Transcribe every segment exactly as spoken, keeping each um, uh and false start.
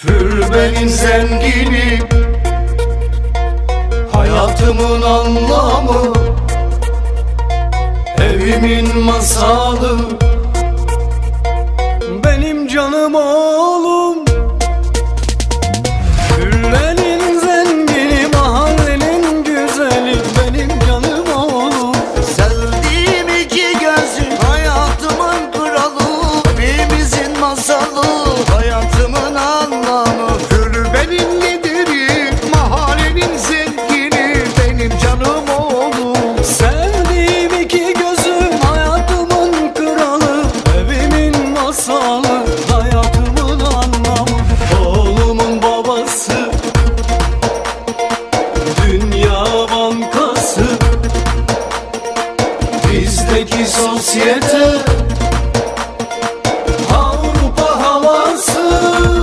Benim zenginim, hayatımın anlamı, evimin masalı, benim canım oğlum. Küllenin zengini, mahallenin güzeli, benim canım oğlum. Sevdiğim iki gözün, hayatımın kralı, evimizin masalı, hayatımın anlamı. Benim giderim, mahallenin zengini, benim canım oğlum. Sevdiğim iki gözüm, hayatımın kralı, evimin masalı, hayatımın anlamı. Oğlumun babası, Dünya Bankası, bizdeki sosyete, Avrupa havası.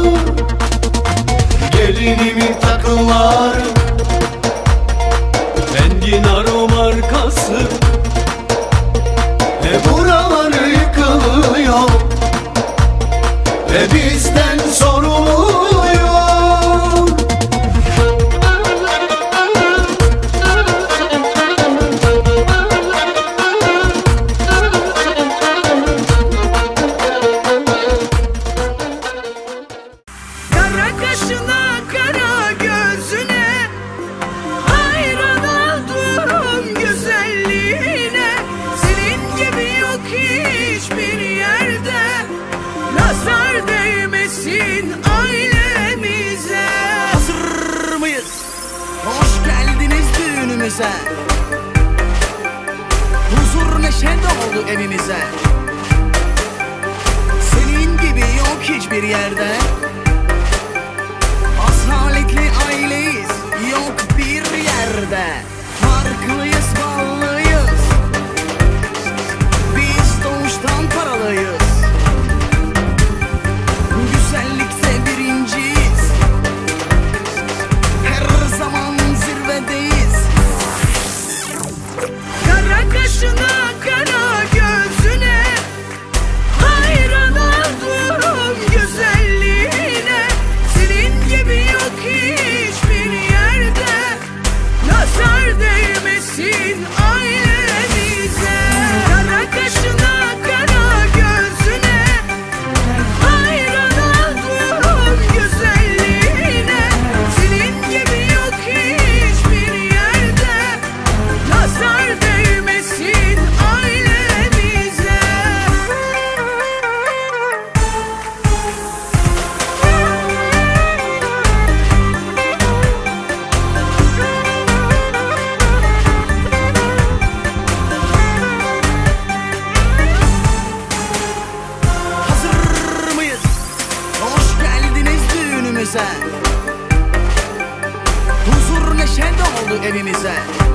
Gelinimin takıları, enginarı markası, e buraları yıkılıyor, e bizden soruluyor. Kara kaşına, kara gözüne, hayran oldum güzelliğine. Senin gibi yok hiçbir yerde, nazar değmesin ailemize. Hazır mıyız? Hoş geldiniz düğünümüze. Huzur neşe doldu evimize. Senin gibi yok hiçbir yerde, asaletli aileyiz, yok bir yerde. Farklıyız, ballıyız, biz doğuştan paralıyız. Güzellikte birinciyiz, her zaman zirvedeyiz. Kara kaşına, kara gözüne, hayran oldum güzelliğine. Senin gibi yok hiçbir yerde, nazar değmesin ailemize. Kara kaşına, kara gözüne, hayran oldum güzelliğine. Senin gibi yok hiçbir yerde, nazar değmesin ailemize. Hazır mıyız? Hoş geldiniz düğünümüze. Huzur neşe doldu evimize.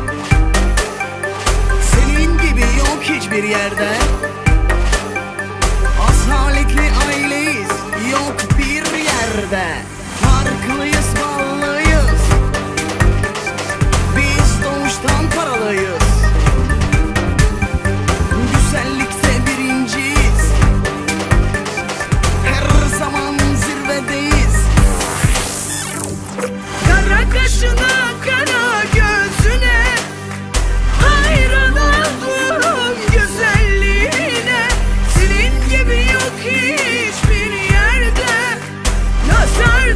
Senin gibi yok hiçbir yerde, asaletli aileyiz, yok bir yerde. Farklıyız, ballıyız, biz doğuştan paralıyız. Güzellikte birinciyiz, her zaman zirvedeyiz. Kara kaşına, kara gözüne, hayran oldum güzelliğine. Senin gibi yok hiçbir yerde, nazar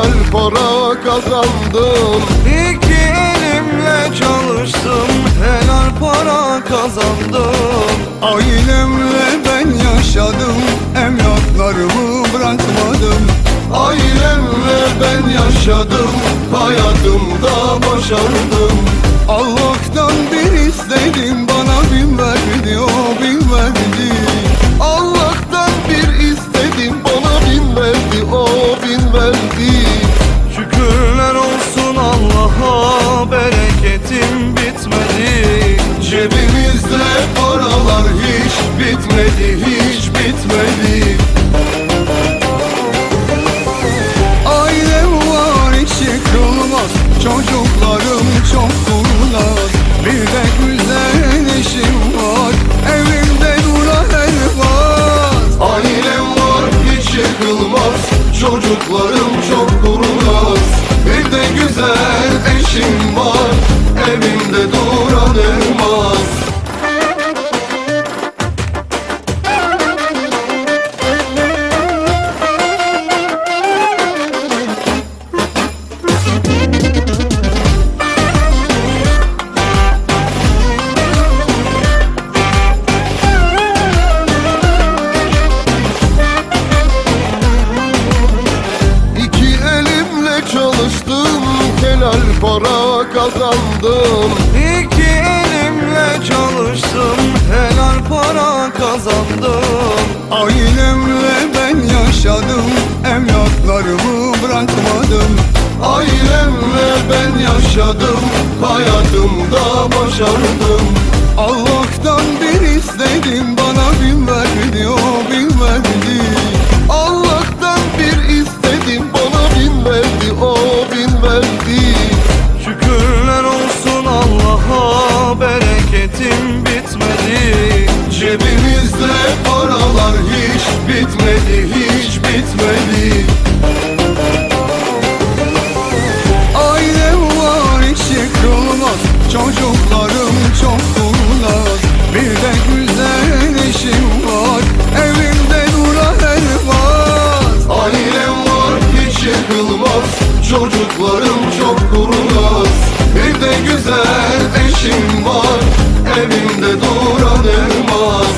helal para kazandım. İki elimle çalıştım, helal para kazandım. Ailemle ben yaşadım, emlaklarımı bırakmadım. Ailemle ben yaşadım, hayatımda başardım. Allah'tan bir istedim, bana bin verdi, o bin verdi. Allah'tan bir istedim, bana bin verdi, o bin verdi. Şükürler olsun Allah'a, bereketim bitmedi. Cebimizde paralar hiç bitmedi, hiç bitmedi. Ailem var hiç yıkılmaz, çocuklarım çok kurnaz. Bir de güzel eşim var, evimde duran elmas. Ailem var hiç yıkılmaz, çocuklarım çok kurnaz. Bir de güzel eşim var, evimde duran elmas. Para kazandım. İki elimle çalıştım, helal para kazandım. Ailemle ben yaşadım, emlaklarımı bırakmadım. Ailemle ben yaşadım, hayatımda başardım. Allah'tan bir istedim, bana bin verdi, o bin verdi. Allah'tan bir istedim, bana bin verdi, o bin verdi. Şükürler olsun Allah'a, bereketim bitmedi. Cebimizde paralar hiç bitmedi, hiç bitmedi. Ailem var hiç yıkılmaz, çocuklarım çok kurnaz. Bir de güzel eşim var, evimde duran elmas. Ailem var hiç yıkılmaz, çocuklarım çok kurnaz. Bir de güzel eşim var, evimde duran elmas.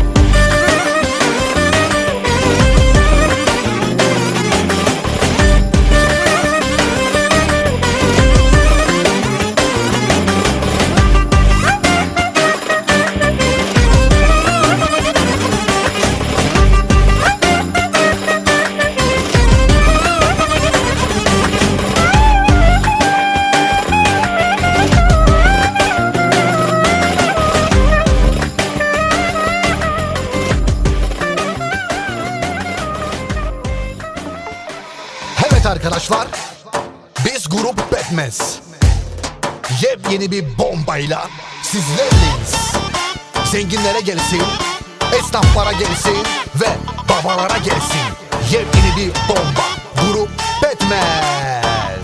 Arkadaşlar, biz grup Betmez yepyeni bir bombayla sizlerleyiz. Zenginlere gelsin, esnaflara gelsin ve babalara gelsin. Yepyeni bir bomba, grup Betmez.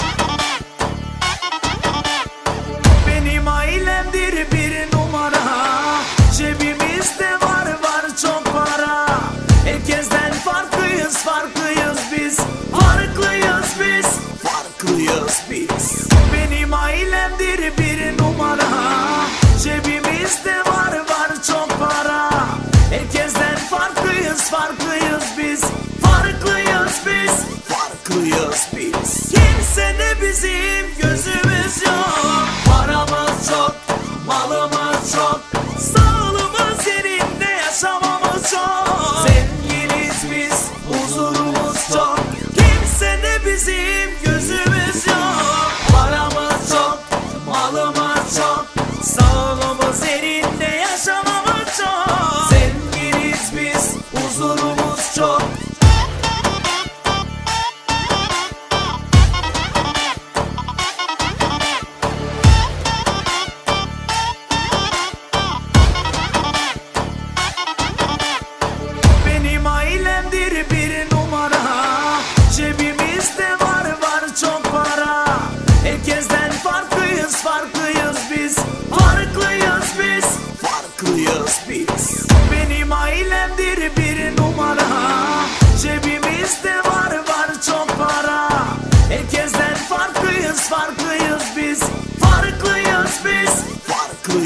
Benim ailemdir bir numara, cebimizde var var çok para. Herkesten farklıyız, farklıyız biz. Farklıyız biz, farklıyız biz. Benim ailemdir bir numara, cebimizde var var çok para. Herkesten farklıyız, farklıyız biz. Farklıyız biz, farklıyız biz. Kimse de bizim gözümüz yok. Paramız çok, malımız çok, sağlığımız yerinde, yaşamamız çok. Zenginiz biz, huzurumuz çok. Kimse de bizim gözümüz yok. Paramız çok, malımız çok, sağlığımız yerinde, yaşamamız çok. Zenginiz biz, huzurumuz çok.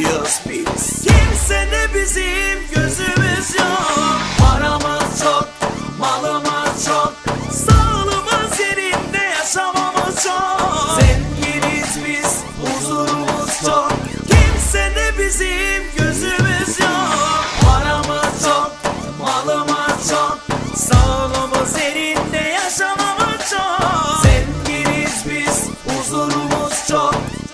farklıyız biz. Kimse de bizim gözümüz yok. Paramız çok, malımız çok, sağlığımız yerinde, yaşamamız çok. Zenginiz biz, huzurumuz çok. Kimse de bizim gözümüz yok. Paramız çok, malımız çok, sağlığımız yerinde, yaşamamız çok. Zenginiz biz, huzurumuz çok.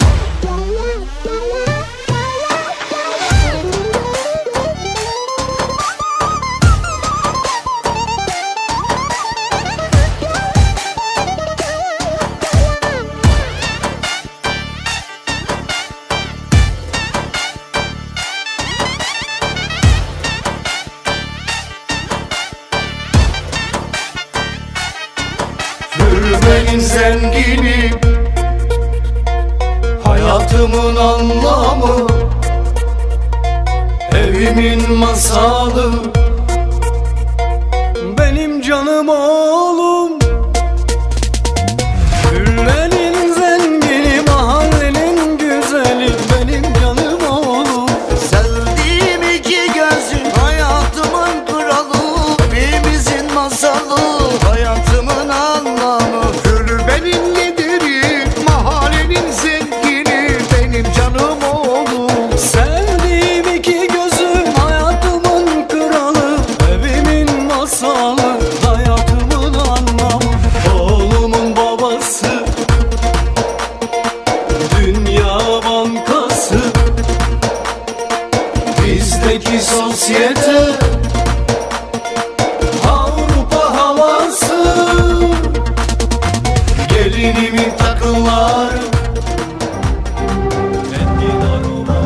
Benim zenginim, hayatımın anlamı, evimin masalı, benim canım oğlum. Küllerin zengini, mahallenin güzeli, benim canım oğlum. Sevdiğim iki gözün, hayatımın kralı, evimizin masalı, hayatımın anlamı. Gülü benim liderim, mahallenin zengini, benim canım oğlum. Sevdiğim iki gözüm, hayatımın kralı, evimin masalı, hayatımın anlamı. Oğlumun babası, dünya bankası, bizdeki sosyete, Avrupa havası. Gelinimin takıları, enginarıma.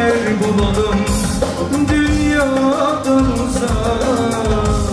yer bulalım dünyadan uzak.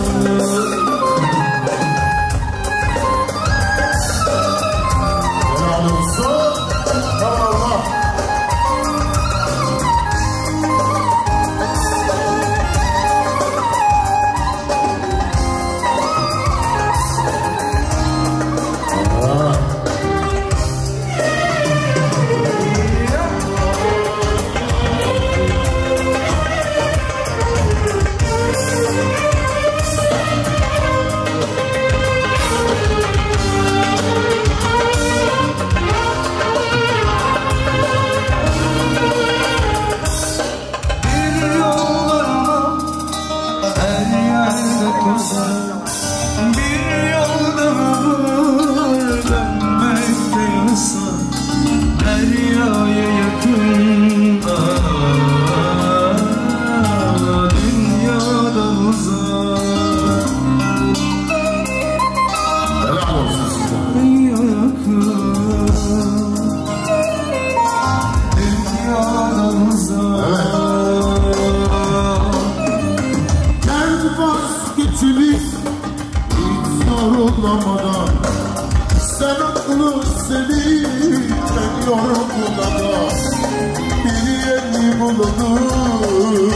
Sen aklı senin ben yorumlama bir yeni bulunur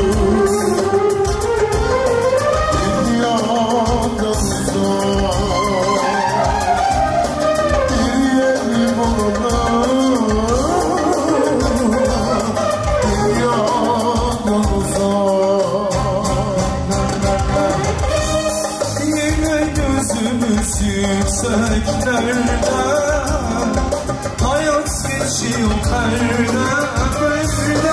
dünyadan uzak bir yeni bulunur dünyadan uzak. Yine gözümüz yükseklerde, hayat geçiyor perde perde.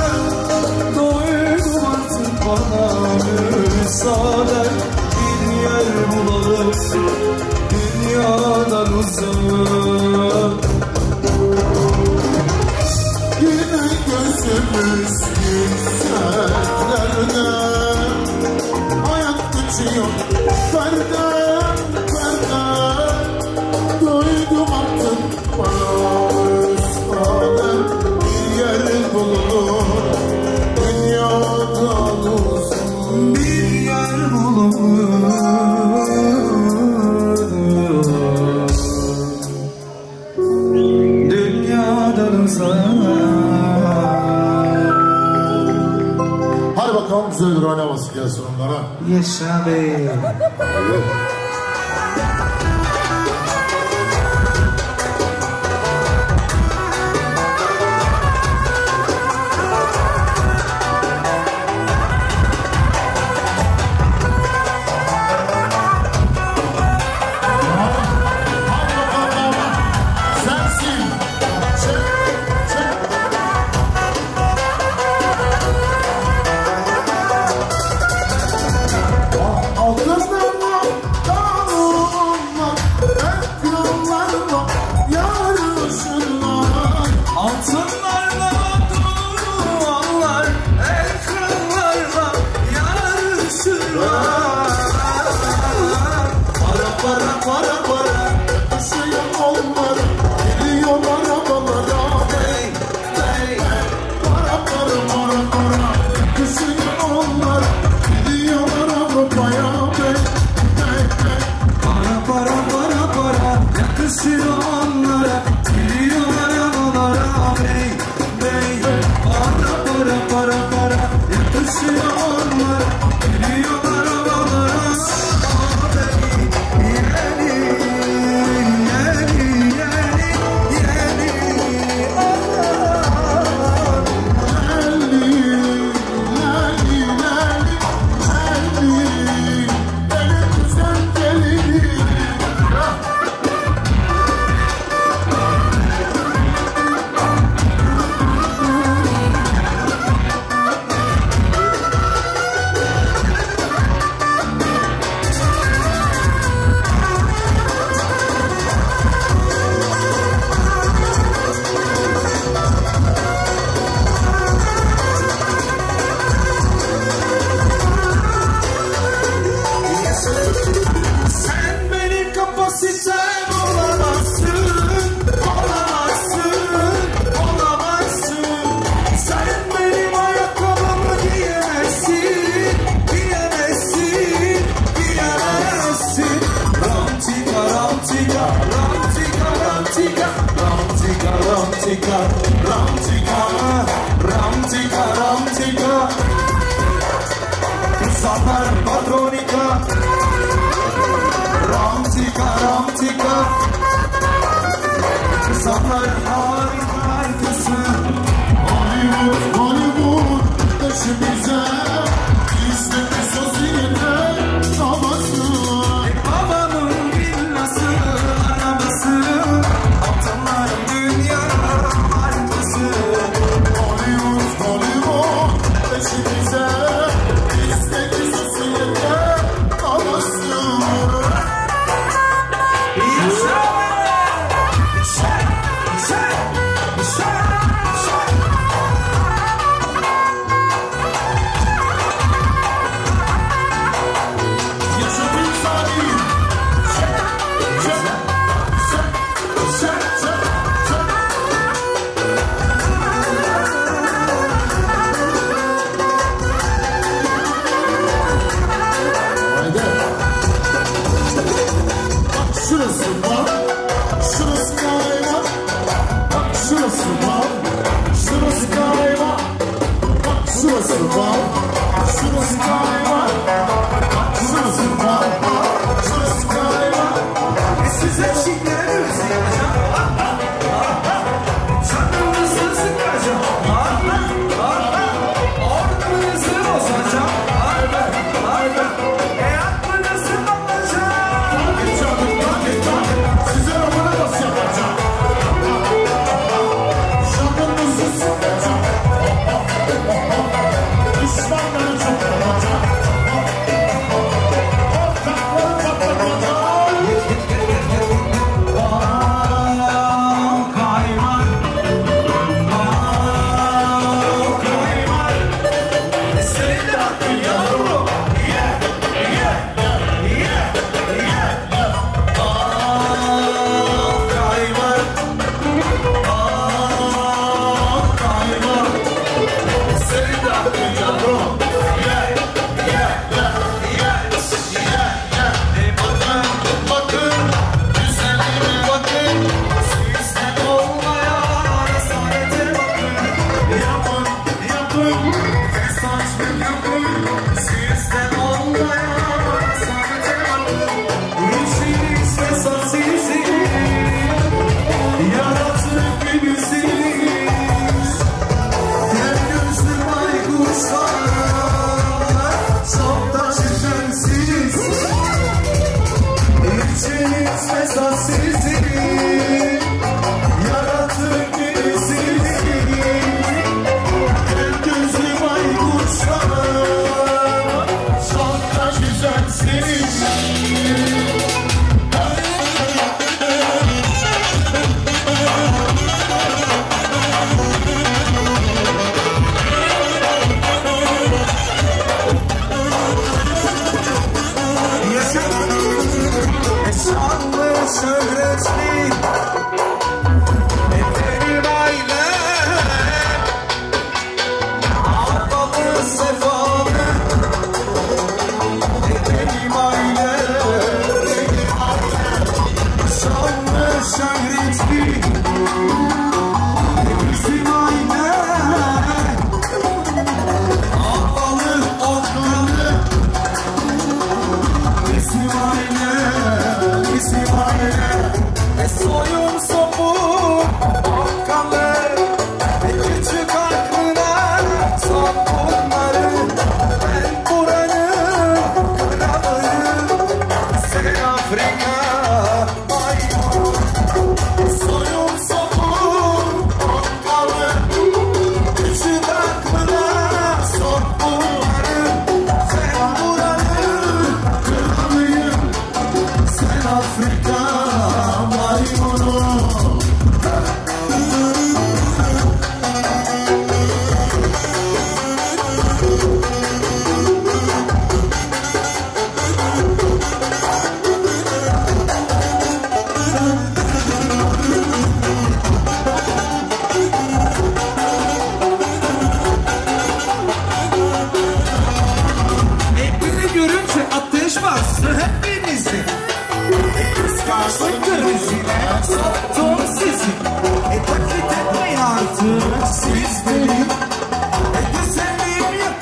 Doydum artık bana müsaade, bir yer bulalım dünyadan uzak. Yine gözümüz yükseklerde, hayat geçiyor perde perde. Doydum artık bana müsaade, bir yer bulunur dünyadan uzak. Bir yer bulunur dünyadan uzak. Hadi bakalım güzel bir oynaması gelsin onlara. Yaşa be. Altınlarla Romantika, insanlar patronika. Romantika, romantika, insanlar harika harikası. Hollywood, Hollywood peşimize, İstedi sosyete havası. Babamın villası, arabası, altınların dünya harikası. Hollywood, Hollywood peşimize, İstedi sosyete havası. Siz benim, e güzelim yakın.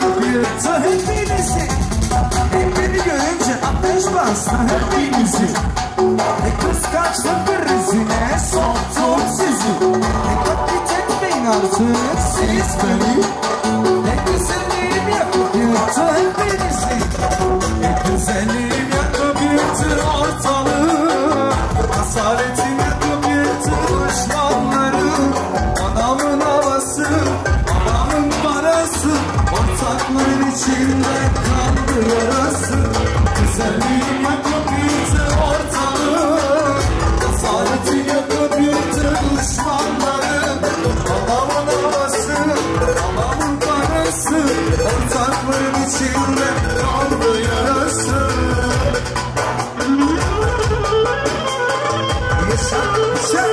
şanslı hepimizi. Ne kıskançlık krizine soktum sizi. Ne taklit etmeyin artık siz beni. Ne güzelliğim yakıp yırtın denizi. Ne güzelliğim yakıp yırtın ortalığı. Asaretim yakıp yırtın düşmanları. Anamın havası, anamın parası, ortakların içinde kaldı yarası. Güzelliğim yakıp yırtın ortalığı. Asaretim yakıp yırtın düşmanları. Anamın havası, anamın parası, ortakların içinde kaldı yarası. Yaşa, yaşa.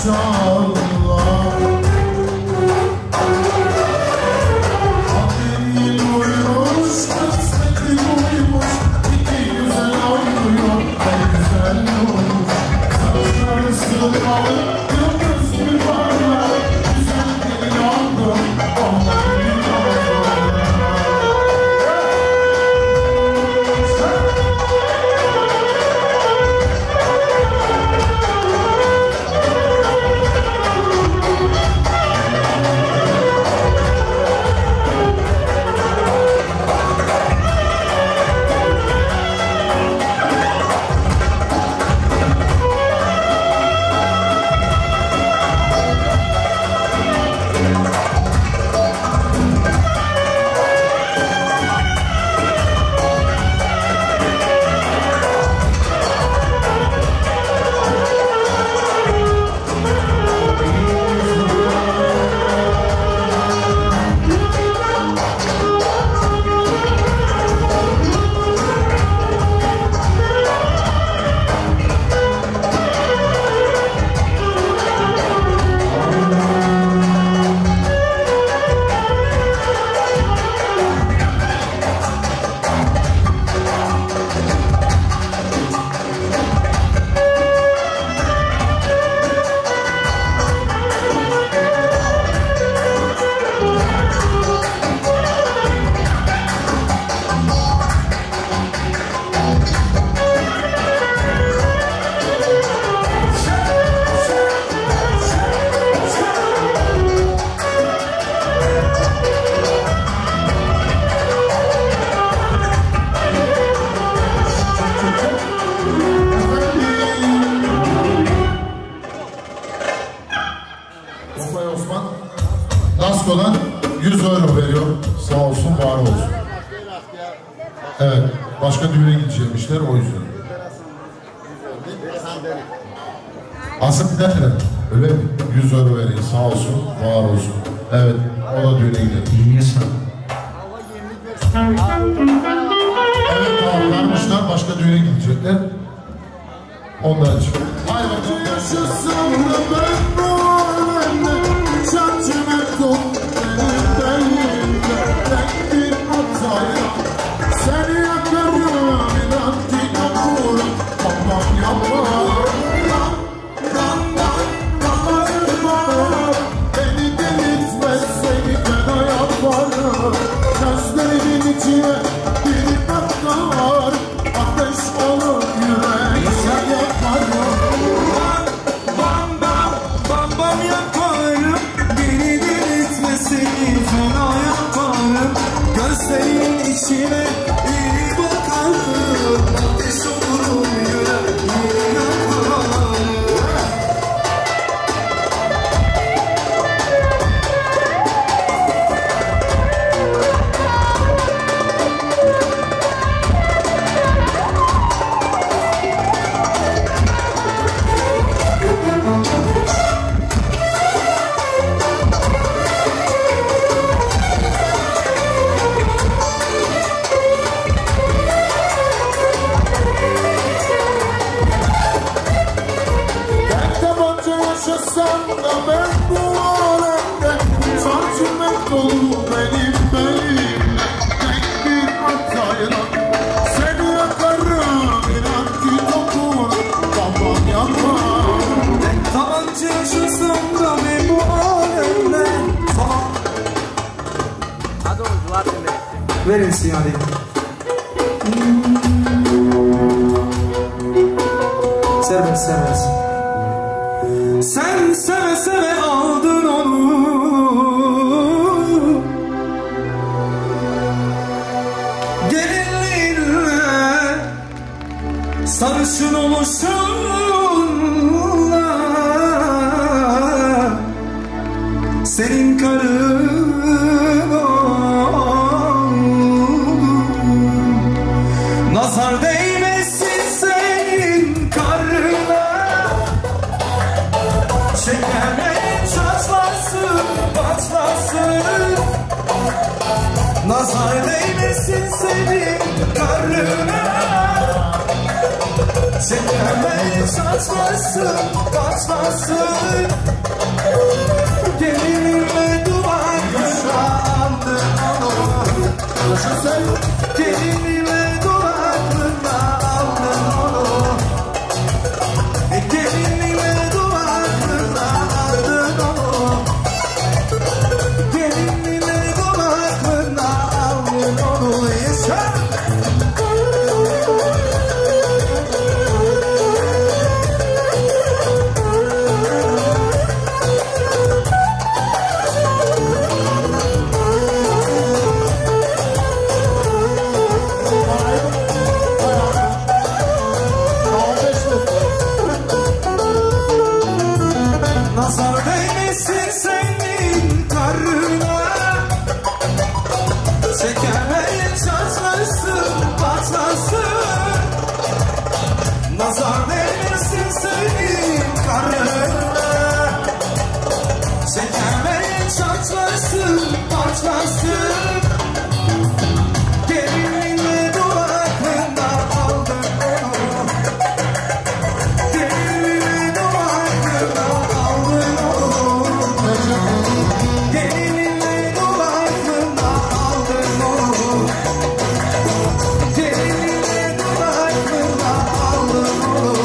maşallah. Haberin uymuş, kısmetin uymuş, iki güzel oynuyor, en güzel olmuş. Saçları sırmalı, yıldız bir parlar, güzel bir yandım, onların Dasko'dan yüz euro veriyor. Sağ olsun, var olsun. Evet, başka düğüne gidecekmişler o yüzden. Asıl giderler, öyle mi? yüz euro veriyor, sağ olsun, var olsun. Evet, o da düğüne gider. Evet abi, vermişler, başka düğüne gidecekler. Ondan için. Hayır bakalım. Yaşasın da ben bu alemde, çarçıma kol benim değilde, tek bir hatayla seni yakarım, inan ki kaburum, tamam yaparım, dan dan yaparım, beni delirtme, seni fena yaparım, gözlerimin içine bir bakar, ateş olur yürek, sen yaparım. Bam bam bam bam yaparım, beni delirtme, seni fena yaparım, gözlerin içine iyi bakarım, ateş olurum yüreğimi yakarım. Yaşasam da ben bu alemde, saçmak dolu benim belimde, tek bir hatayla seni yakarım, inan ki dokunup tamam yaparım. Tek tabanca yaşasam da ben bu alemde. Hadi oyuncular dinle. Verilsin hadi. Serbest serbest. Sen seve seve aldın onu, gelinliğinle sarışın oluşunla, senin karın oldum. Nazar değmesin senin karına, şekerlerin çatlasın, patlasın. Nazar değmesin senin karnına, şekerlerin çatlasın, patlasın. Nazar değmesin senin karnına. Şekerlerin çatlasın, patlasın. Gelinle dudaklarında aldın onu. Gelinle dudaklarında aldın onu. Gelinle dudaklarında aldın onu. Gelinle dudaklarında aldın onu.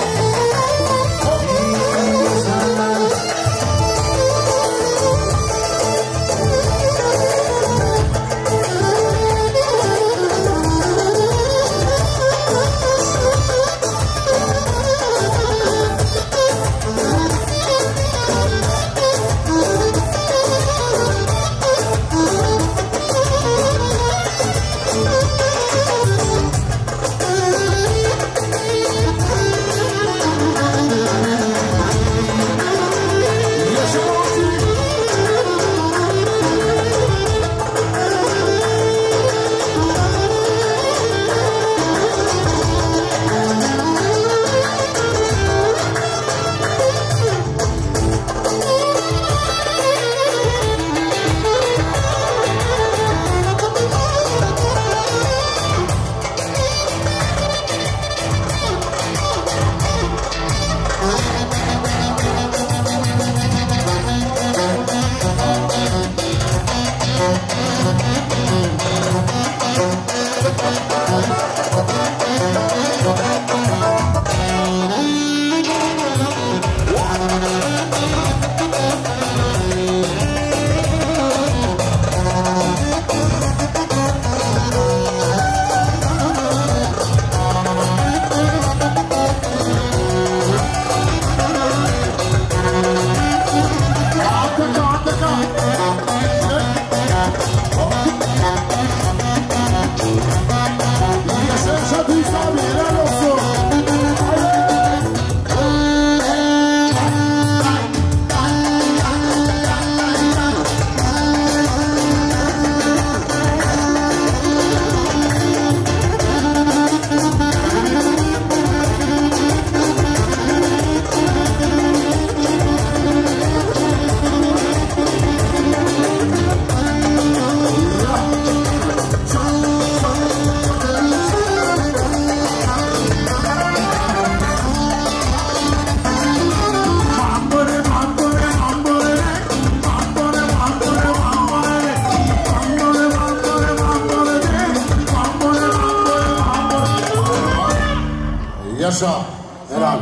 Yaşa, helal.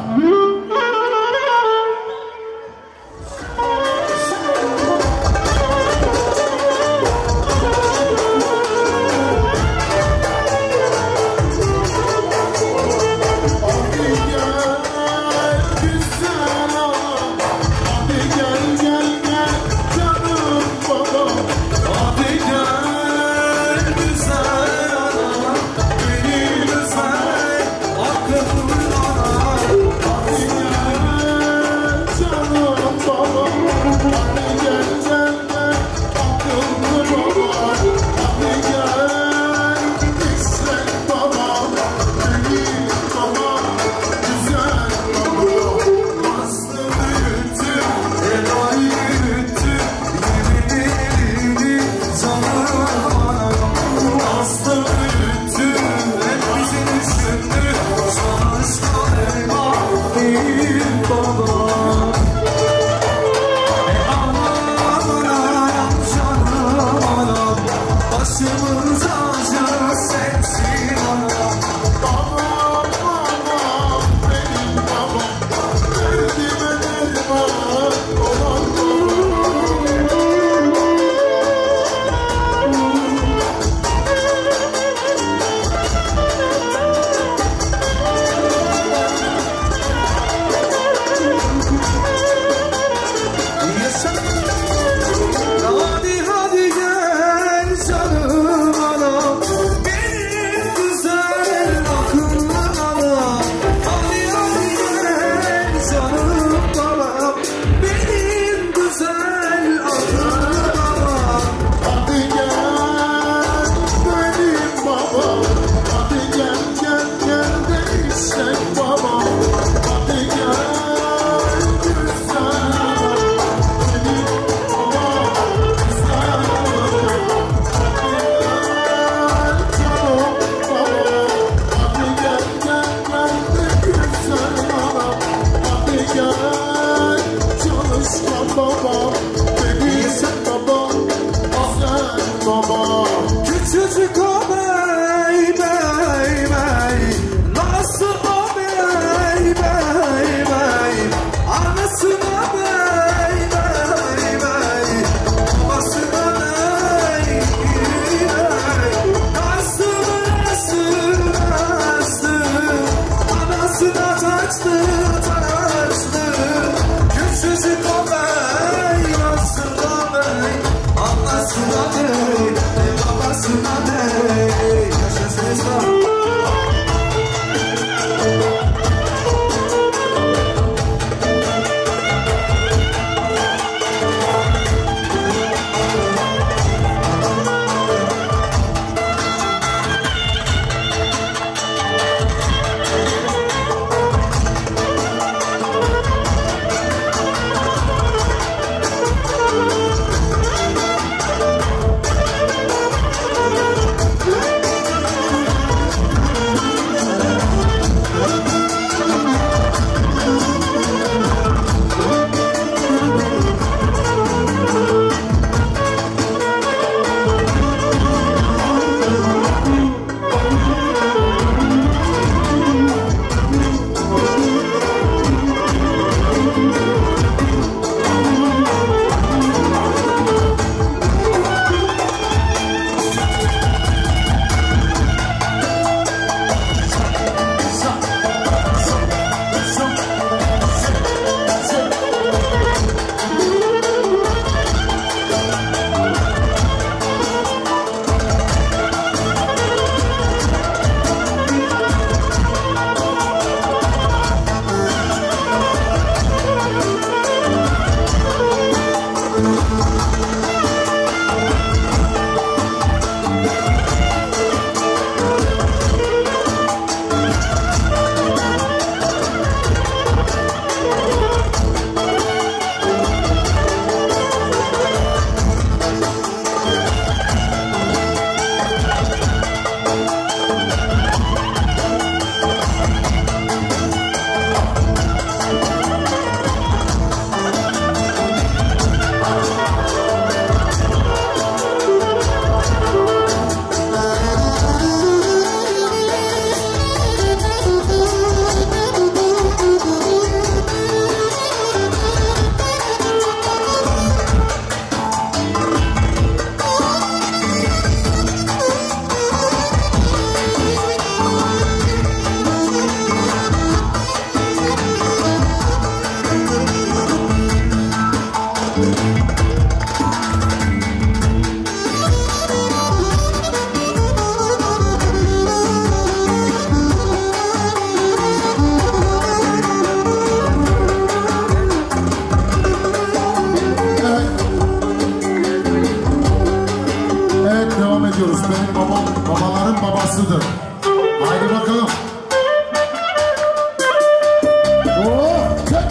bakalım. Oh, çek.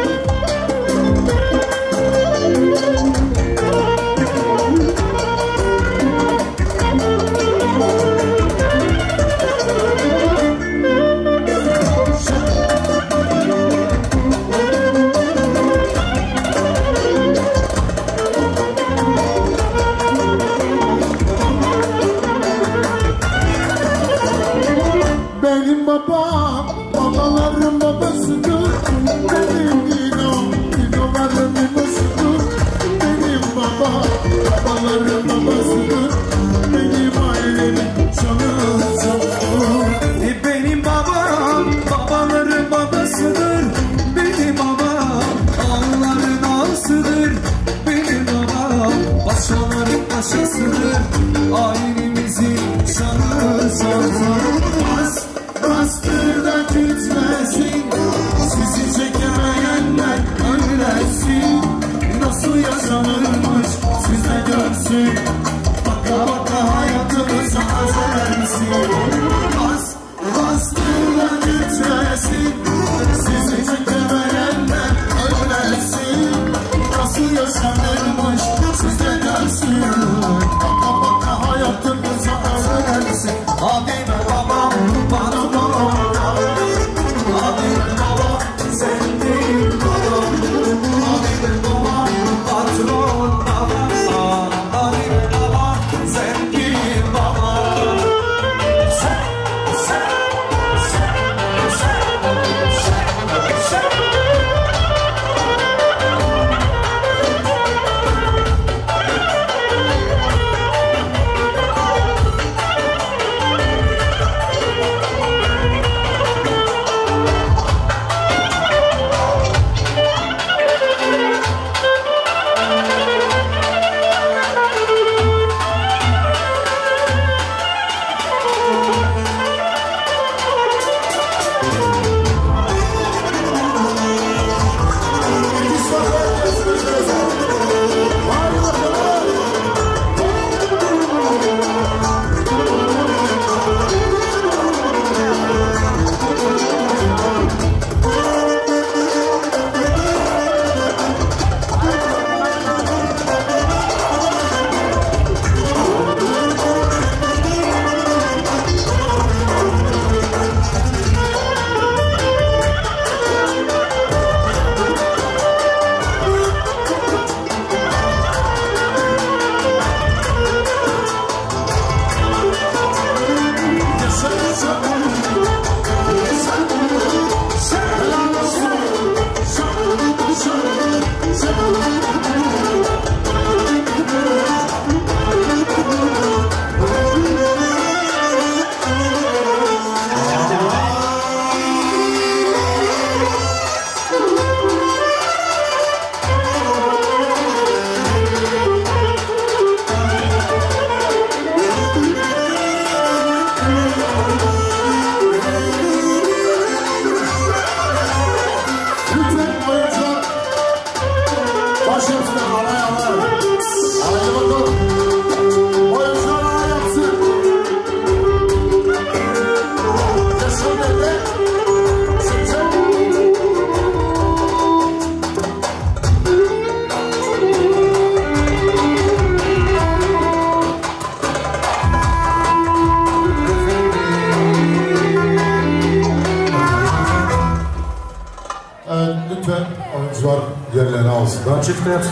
Benim babam, babaların babasıdır. Benim inom, inoların inosıdır. Benim babam, babaların babasıdır. Benim ailemin canı canıdır. E benim babam babaların babasıdır. Benim babam ağların ağasıdır. Benim babam paşaların paşasıdır. Ailemizin şanı şanı. Bas, bastır da gitmesin. Sizi çekemeyenler öllesin. Nasıl yaşanırmış siz de görsün. Baka baka hayatımıza azersin. Bas, bastır da gitmesin. Sizi çekemeyenler öllesin. Nasıl yaşanırmış siz de görsün. Baka baka hayatımıza azersin. Hadi be babam bana babam. Hadi be babam sen değil babam. Hadi be babam patron babam. Hadi be babam sen değil babam. Sen, sen, sen, sen, sen, sen. Lütfen oyuncular yerlerini alsınlar. Çifte yapsın.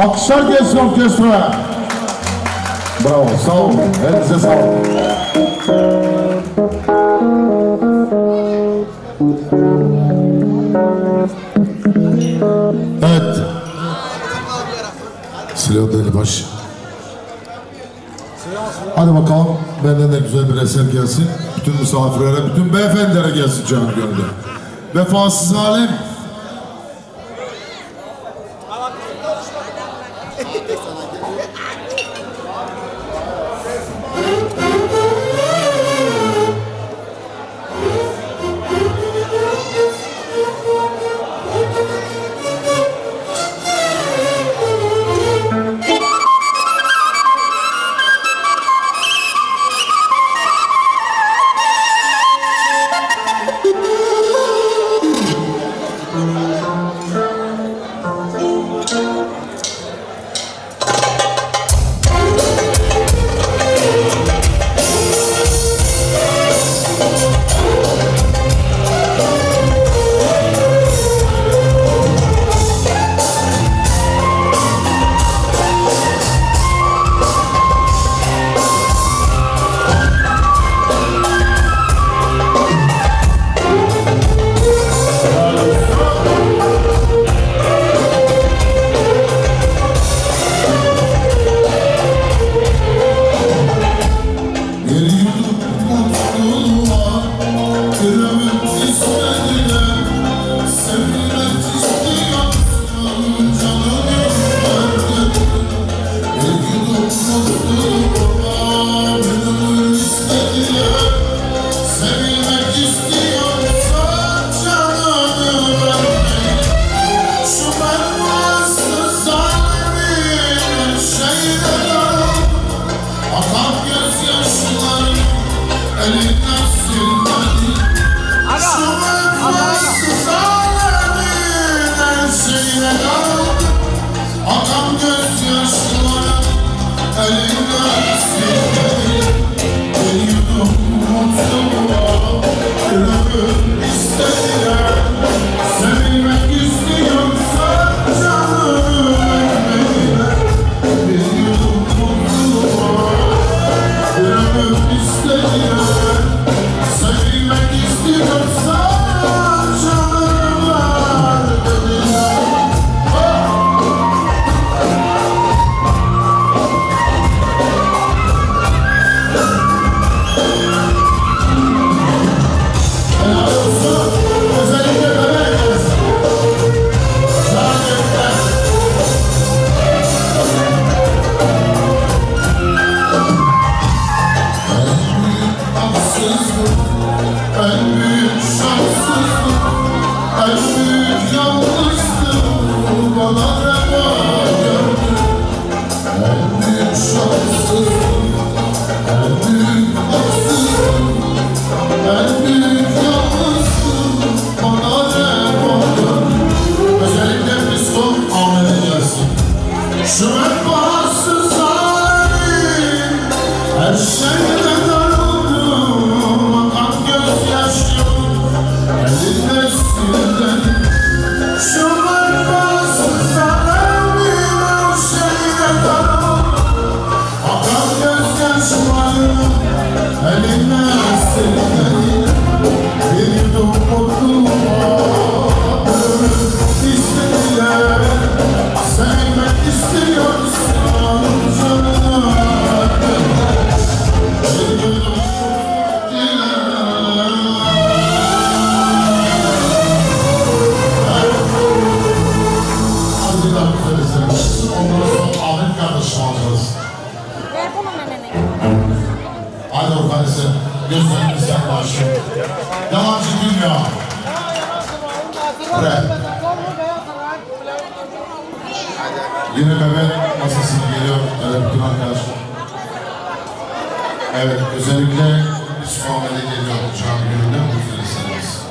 Alkışlar gelsin orkestra. Bravo, sağ olun. Elinize sağlık. Evet. Silahı Delibaş. Hadi bakalım, benden de güzel bir eser gelsin. Bütün misafirlere, bütün beyefendilere gelsin canım gönlüm. Vefasız Halim. Yine bebek masasına geliyor. Evet, bütün arkadaşlar. Evet, özellikle Sübhane'de geliyor. Can gününde mutluysanız.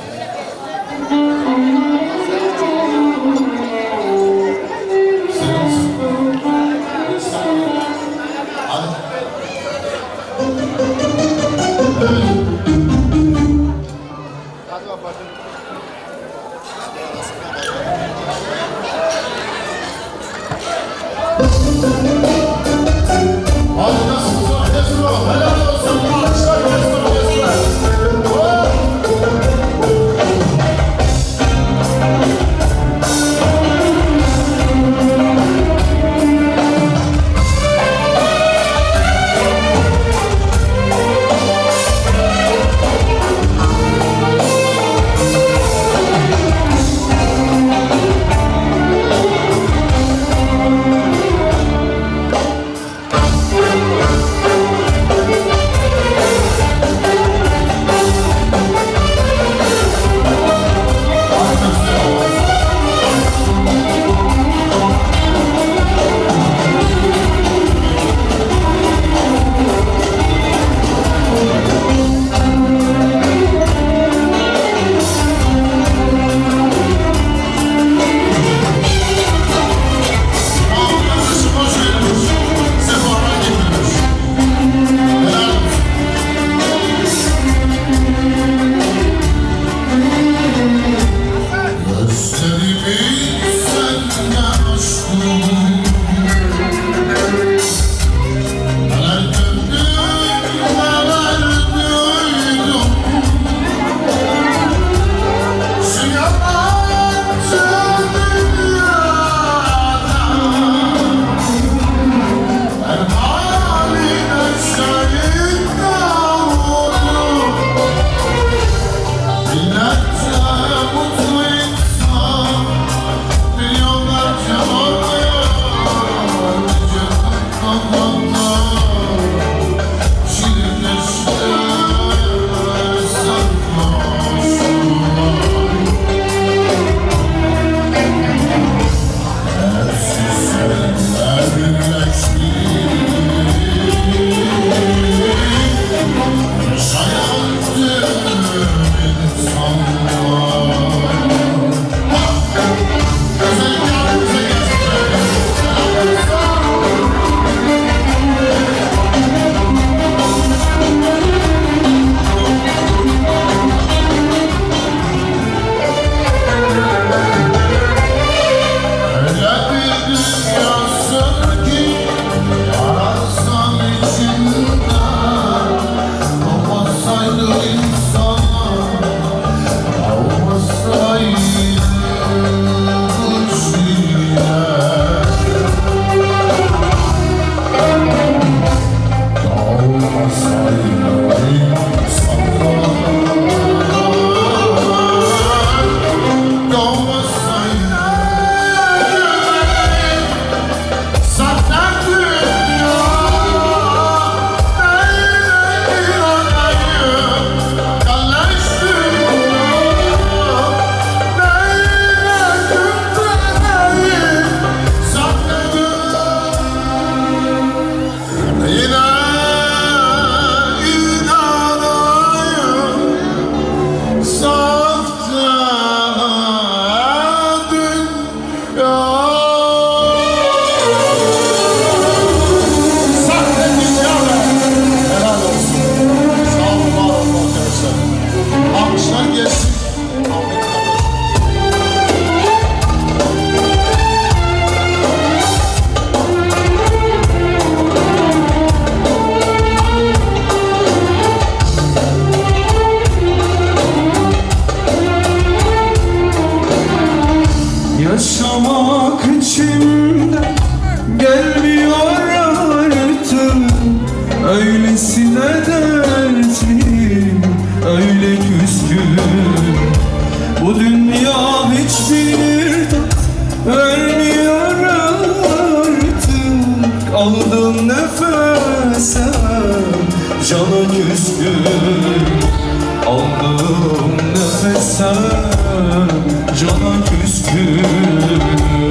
Yaşamak içimde gelmiyor artık. Öylesine dertliyim, öyle küskün. Bu dünya hiçbir tat vermiyor artık. Aldığım nefese cana küskün. Aldığım nefese cana küskün.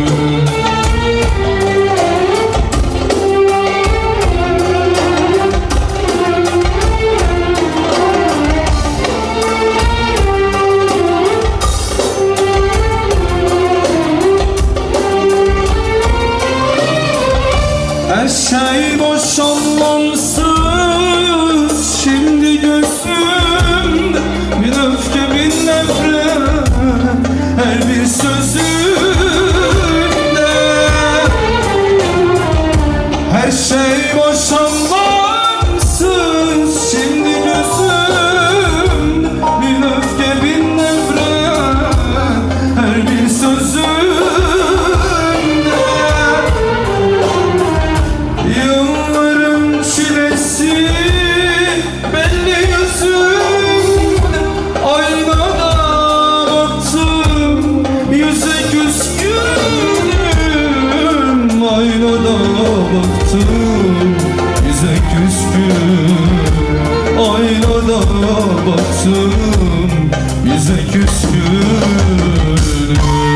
Her şey boş anlamsız şimdi gözümde. Bir öfke bir nefret her bir sözünde. Her şey boş anlamsız şimdi gözümde. Bir öfke bir nefret her bir sözünde. Yılların çilesi belli yüzümde. Aynada baktım yüze küskünüm. Aynada baktım yüze küskün. Aynada baktım yüze küskün.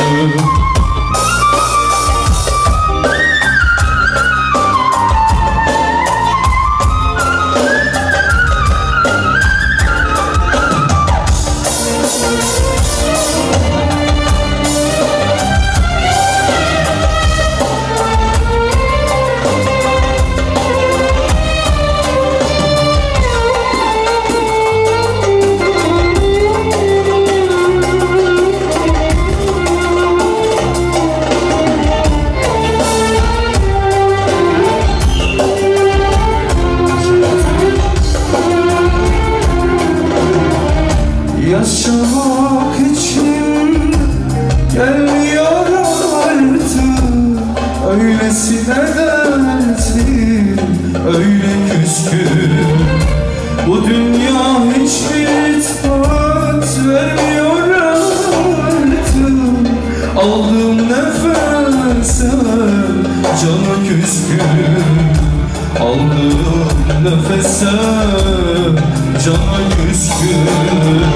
Yaşamak için gelmiyor artık. Öylesine dertliyim, öyle küskün. Bu dünya hiçbir tat vermiyor artık. Aldığım nefese cana küskün. Aldığım nefese cana küskün.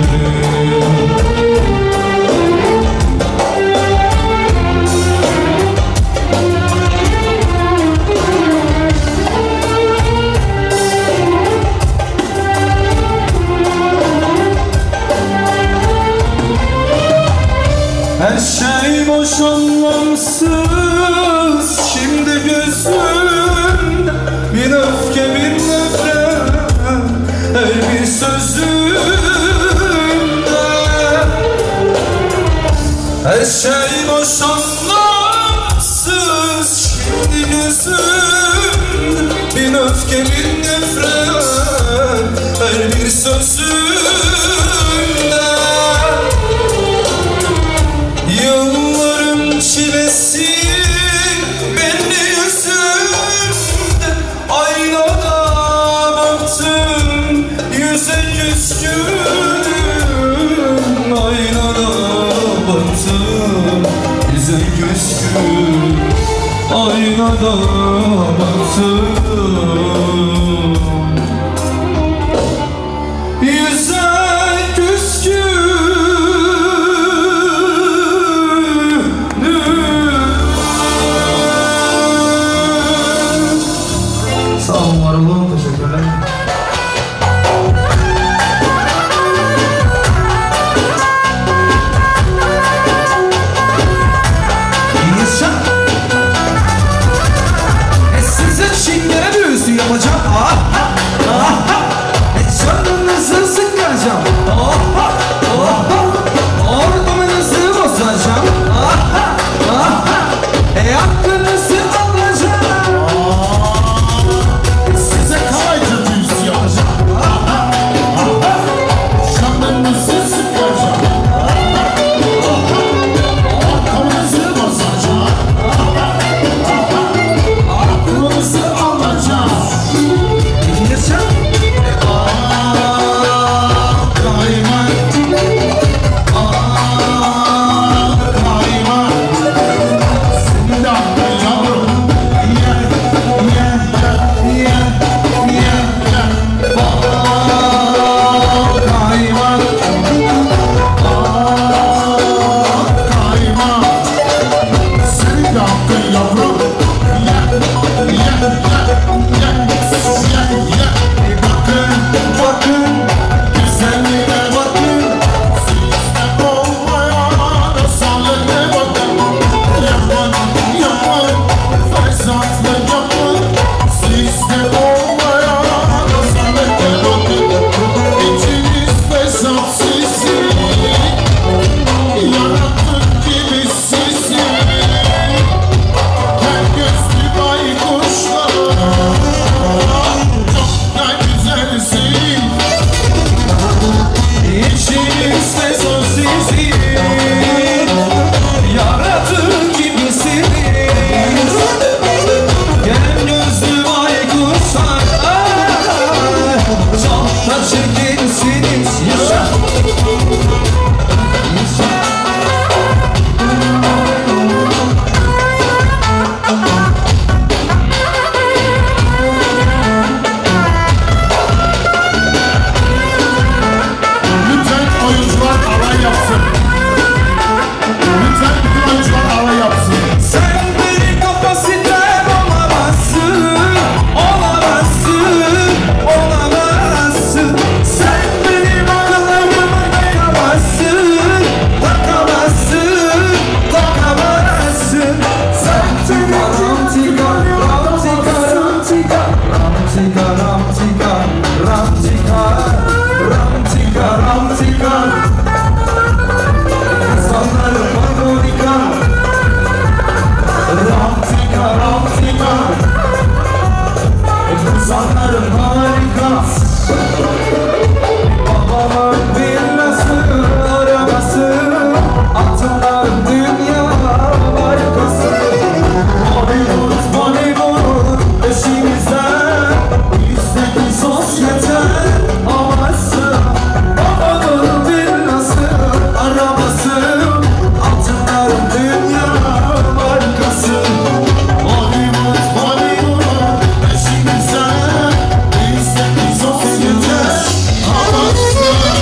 Her şey boş anlamsız şimdi gözümde. Bir öfke bir nefret her bir sözümde. Her şey boş anlamsız şimdi gözümde. Bir öfke bir nefret her bir sözümde. Yılların çilesi belli yüzümde. Aynada baktım yüze küskün. Aynada baktım yüze küskün. Aynada baktım yüze küskün. Sağ olun, var olun. Teşekkürler. İnsan e size çingene büyüsü yapacağım. Ha? yapsın. Lütfen bütün oyuncular ara yapsın. Sen benim kapasitem olamazsın, olamazsın, olamazsın. Sen benim akıllarımı takamazsın, takamazsın, takamazsın. Sen benim ramtika, ramtika, ramtika, ramtika, ramtika, ramtika, ramtika, ramtika. İnsanların harmonika. Ramtika, ramtika. İnsanların harika. Babamın villası, arabası, altınların dünya harikası. Hollywood, Bollywood, eşimizden istediği sosyete havası. Babamın villası, arabası, altınların dünya harikası. Hollywood, Hollywood, eşimizden istediği sosyete havası.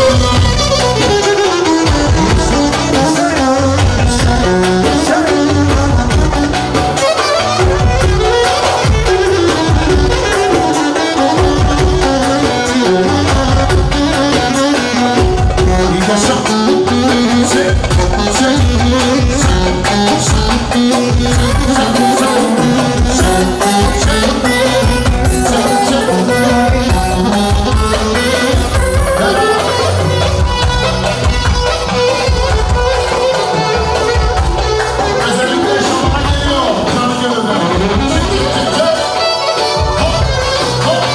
Özellikle şuna geliyor. Canı gönülden. Çık çık çık çık. Hop hop.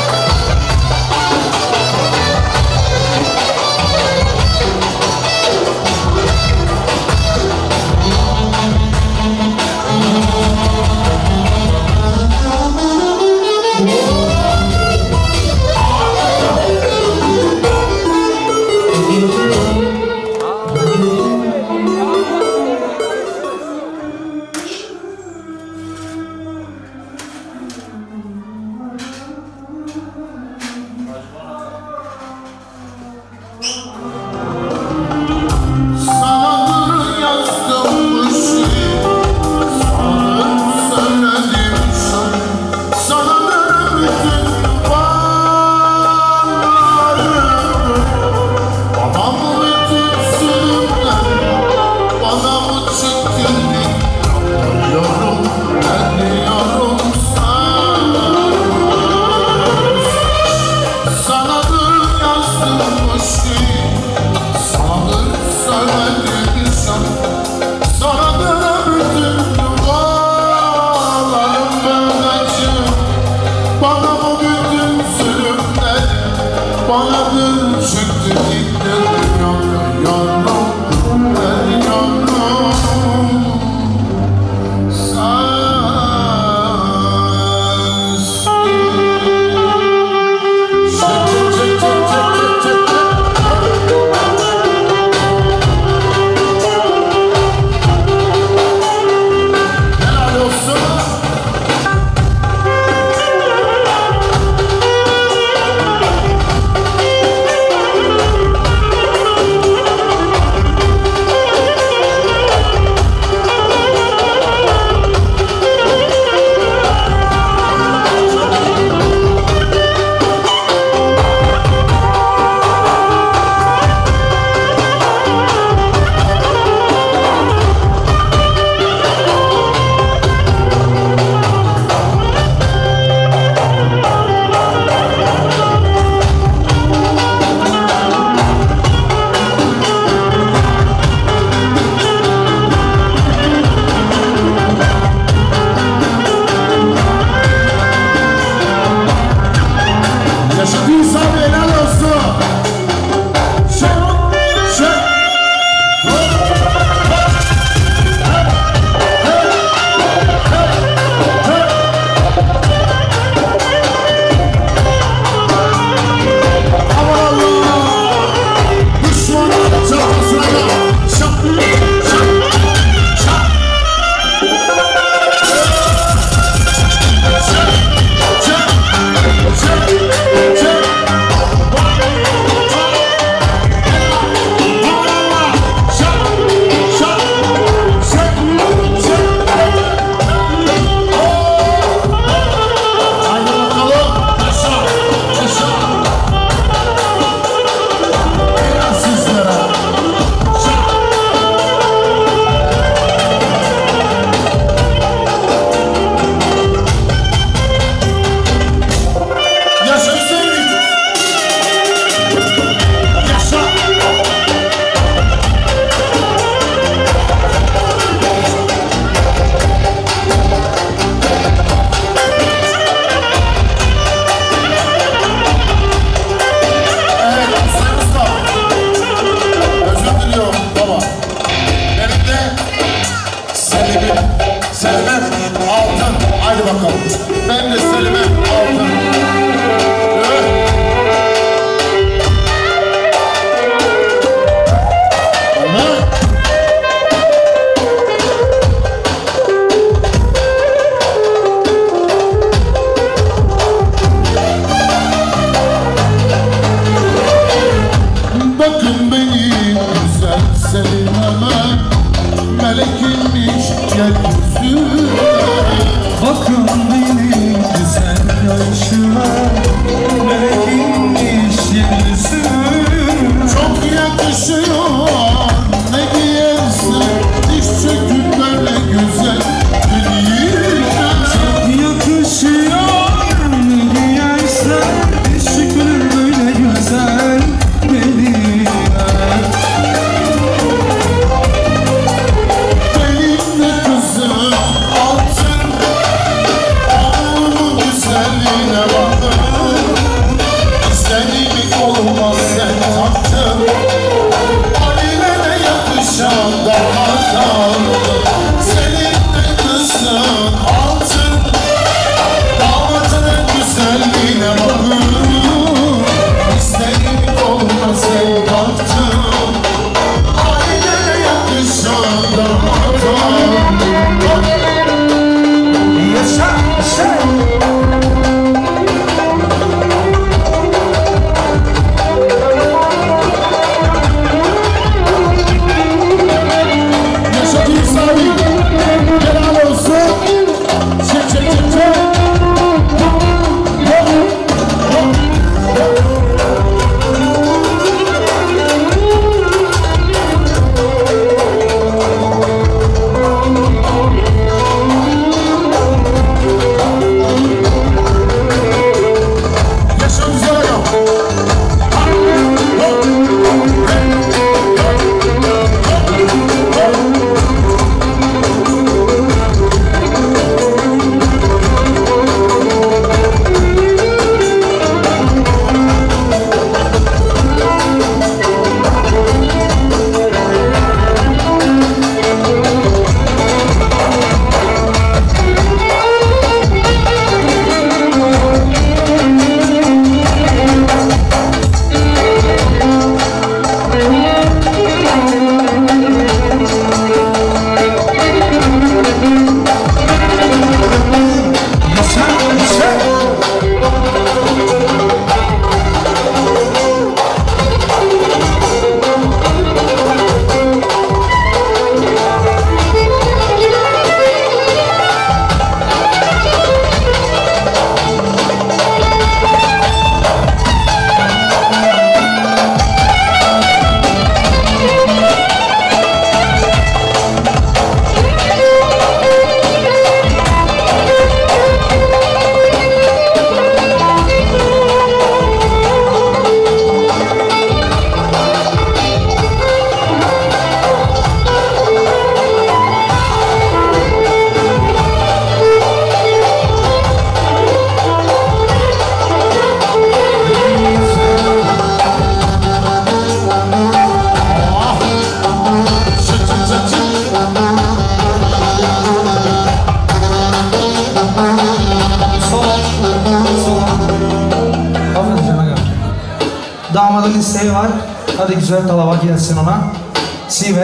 damadın isteği var. Hadi güzel talaba gelsin ona. Siver.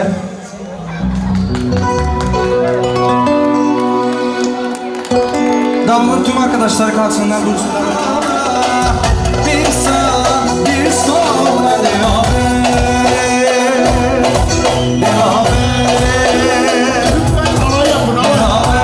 Damadın tüm arkadaşları kalksınlar, dursunlar. Bir sağ, bir sol, devam et. Devam et. Alay yapın alay.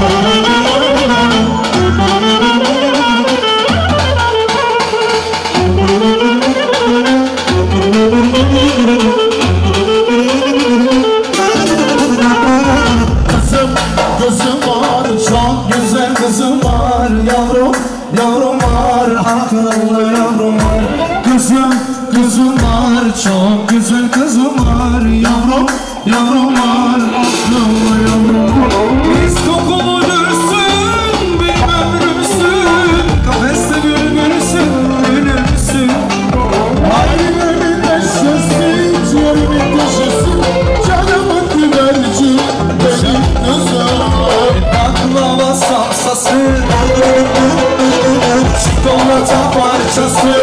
Kızım, kızım var, çok güzel kızım var. Yavrum, yavrum var, akıllı yavrum var. Kızım, kızım var, çok güzel kızım var. Yavrum, yavrum var, akıllı yavrum var. Biz kokulursün, benim ömrümsün. Kafeste bülbülsün, bülbülsün. Ailemin neşesi, ciğerimin neşesi, canımın güvercin, benim kızım. Baklava sapsası, çikolata parçası,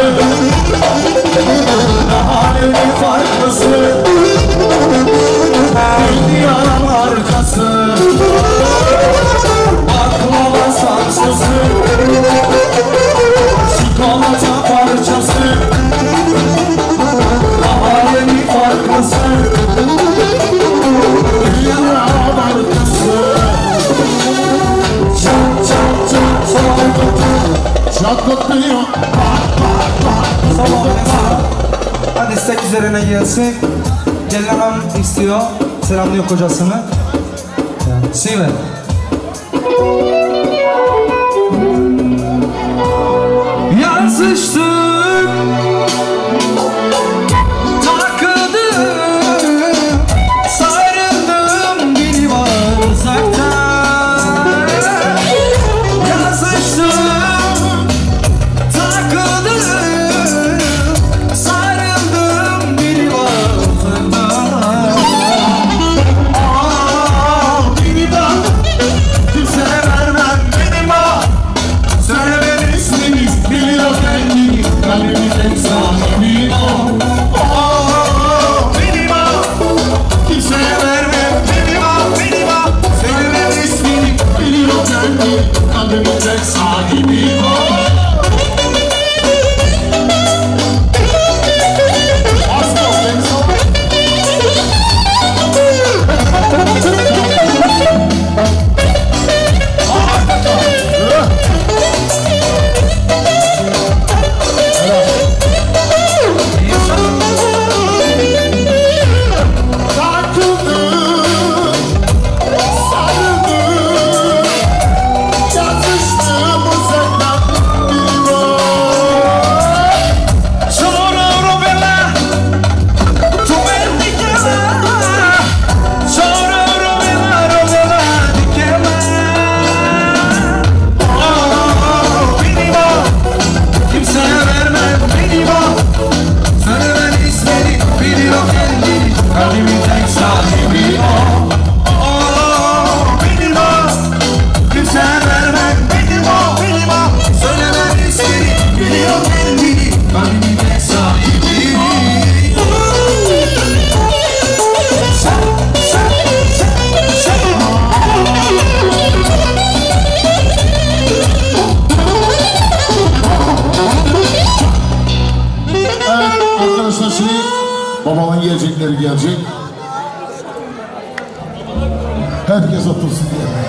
halini farklısı, dünya markası. Baklava sapsası, çikolata parçası, halini farklısı, Dünya markası. çat çat çat çat. Çatlatıyor. Hadi istek üzerine gelsin. Gelin hanım istiyor. Selamlıyor kocasını. Sive. Yazıştım, takıldım, sarıldım, biri var uzaktan. Yazıştım, takıldım, sarıldım, biri var uzaktan. Aa, beni bak, kimseye vermem, beni bak. Söyle benim ismimi, biliyor kendini, kalbimin tek sahibi o. Oh, benim o, kimseye vermem, benim o, benim o. Söyle benim ismini, biliyor kendini, kalbimin tek sahibi o. Takıldım, sarıldım, yazıştım uzaktan biri var. Sono rovella, tu metti chiama. Sono rovella, rovella di chiama. Oh, benim o, kimseye vermem, benim o. Söyle ben ismini, biliyor kendini, kalbimin tek sahibi o. Oh, benim o, kimseye vermem, benim o, benim o. Söyle ben ismini, biliyor kendini, kalbimin tek sahibi o. Sen, sen, sen, sen. Evet arkadaşlar, şimdi babamın gelecekleri gelecek. Herkes otursun diye.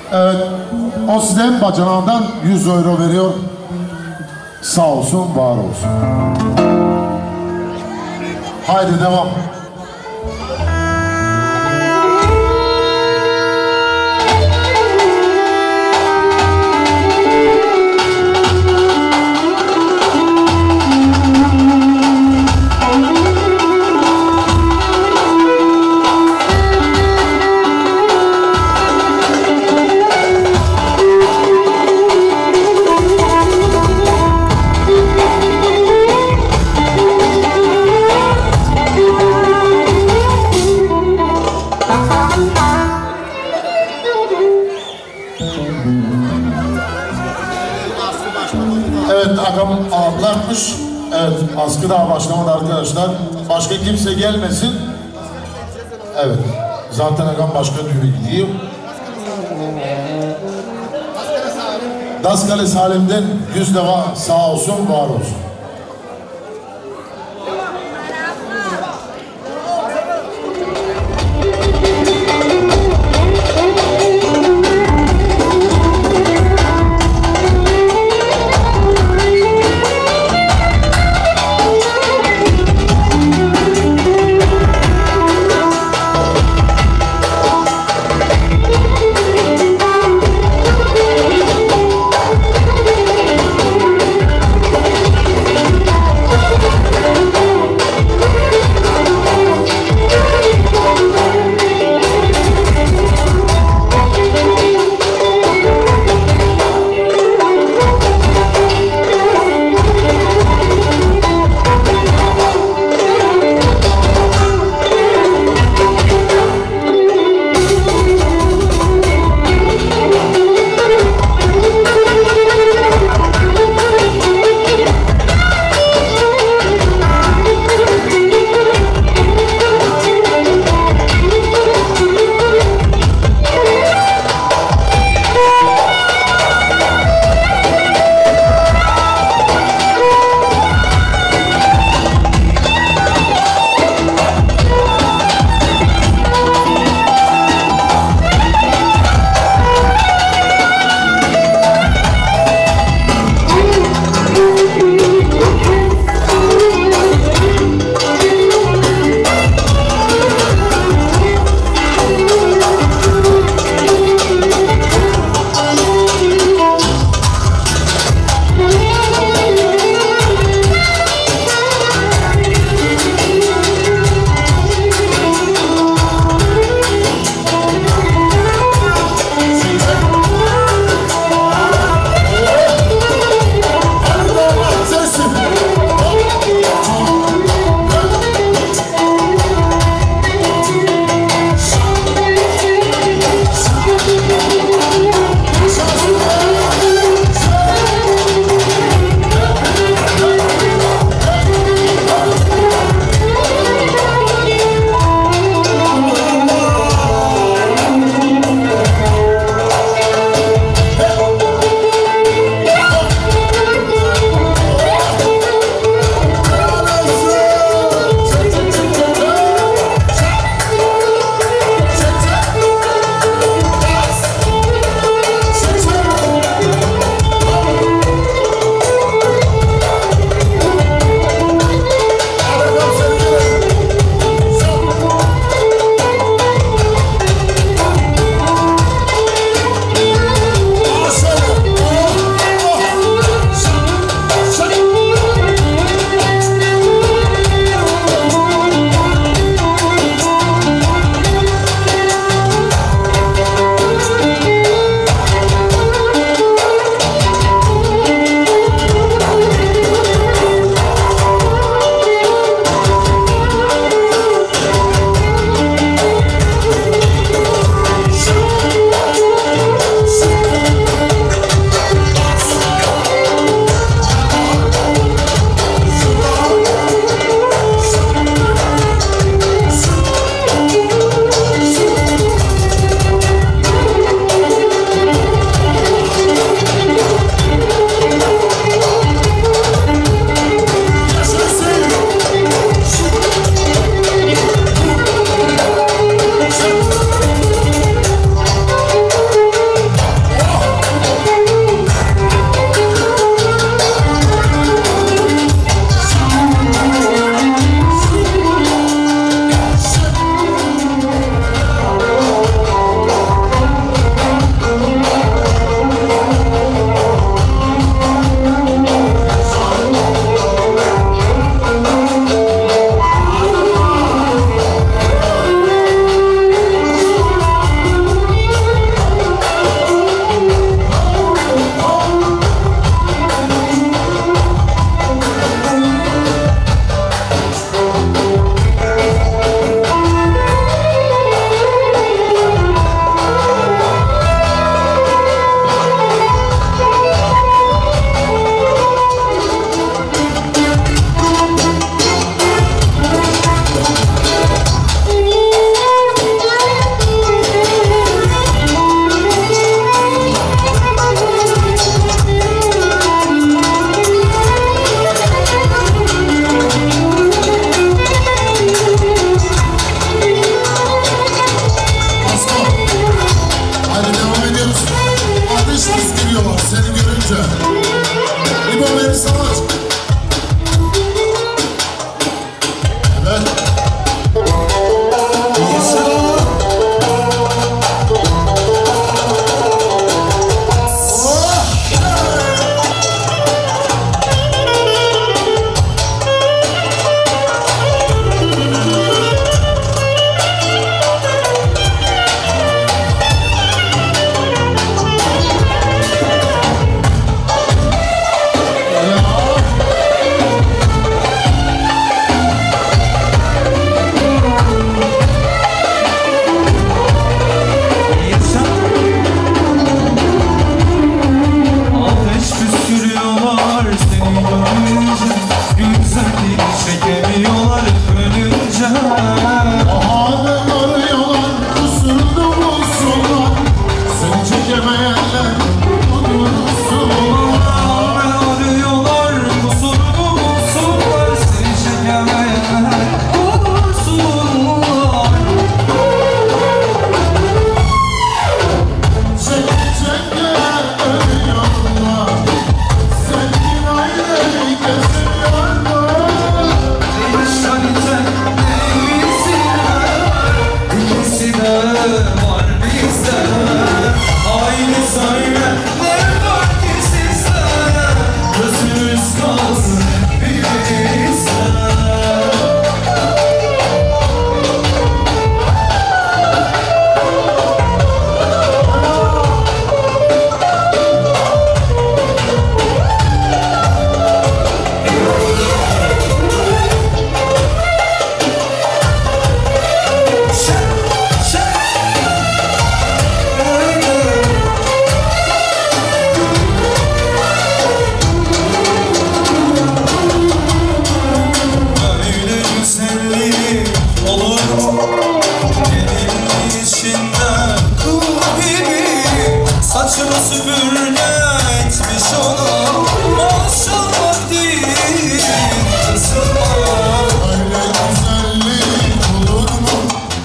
Evet, o sizden bacanağından yüz euro veriyor. Sağ olsun, var olsun. Haydi devam. Evet, agam ağırlarmış. Evet, askı daha başlamadı arkadaşlar. Başka kimse gelmesin. Evet, zaten agam başka düğüne gidiyor. Daskale Salim'den yüz defa sağ olsun, var olsun. Elin içinden kul gibi saçını süpürge etmiş ona. Maşallah değil kızıma. Öyle güzellik olur mu?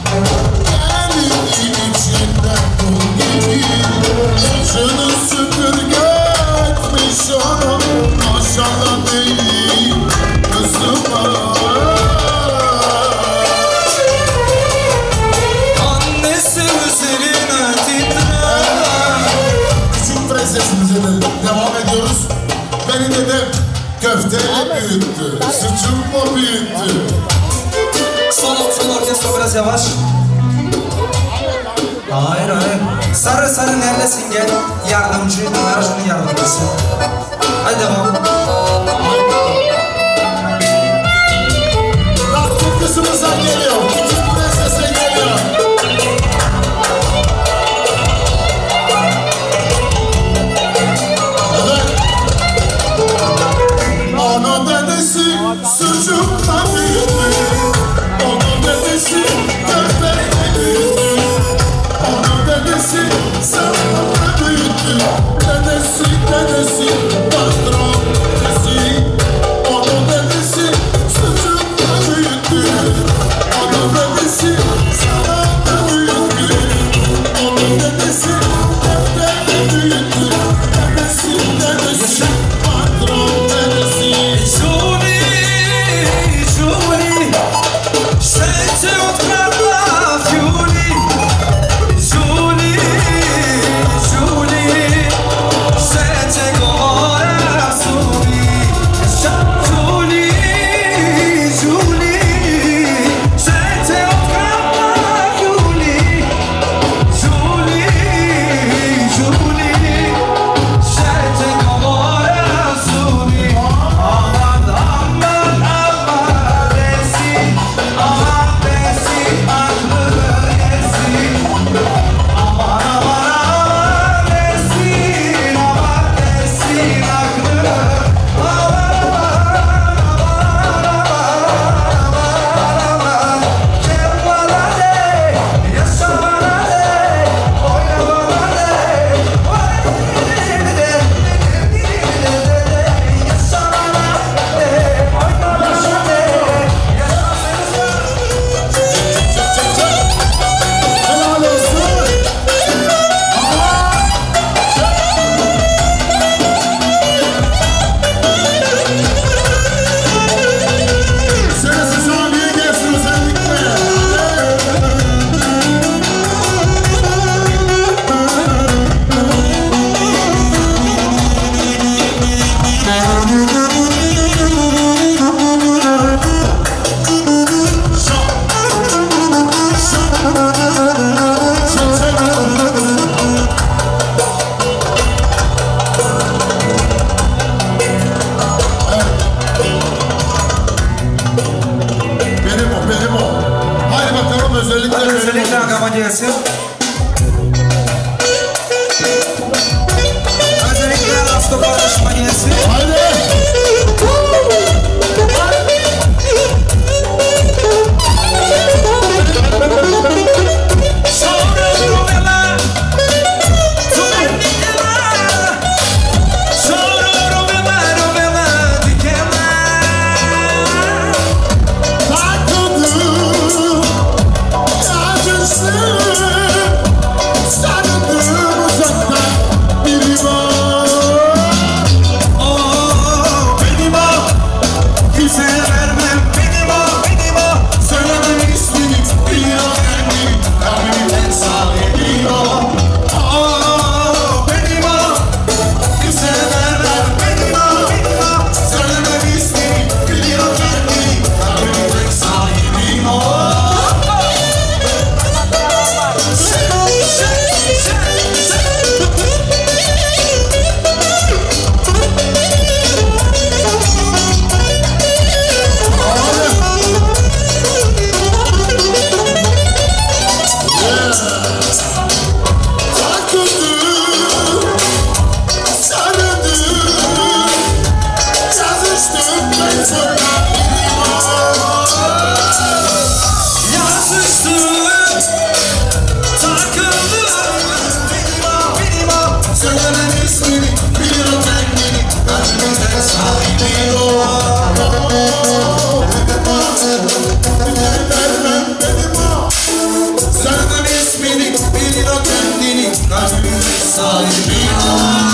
Elin içinden kul gibi saçını süpürge etmiş ona. Maşallah değil kızıma. Annesi üzerine titrer. Küçük prensesimize de devam ediyoruz. Beni dedem köfteyle büyüttü, sıçımla büyüttü. Sol sol orkestra biraz yavaş. Hayır hayır. Sarı sarı neredesin gel. Yardımcı, numaracının yardımcısı. Hadi devam. Bak kızımıza geliyor, küçük prensese geliyor. Evet. Onun dedesi sucukla büyüdü. Onun dedesi köfteyle büyüdü. Onun dedesi sarımla büyüdü. Dedesi, dedesi, patron dedesi. Onun dedesi sucukla büyüdü. Onun dedesi sarımla büyüdü. Onun dedesi köfteyle büyüdü. Dedesi, dedesi, patron dedesi. Julie, Julie, sente odkradła Fiuli. Julie, Julie, sente gora suli. Julie, Julie, sente odkradła Fiuli. Julie, Julie, sente gora suli. Aman aman aman desi, aman desi aklı yesi. Aman aman aman desin, aman desin aklı. Aman aman aman aman. Cevvala de, yaşamana de, oynamana de, oynamana de, yaşamana de, oynamana de, Helal olsun. Senesi sahneye gelsin özellikle. Benim o, benim o. Haydi bakalım özellikle benim o. Özellikle agama gelsin. Özellikle Aslı kardeşime gelsin. Haydi. Chorando ela, chorando ela, chorando ela, novela de queimar. Takıldım, acısı ismini, bilir o kendini, kalbimin tek sahibi o. Vermem dedim o. Sarının ismini, bilir o kendini, kalbimin tek sahibi o.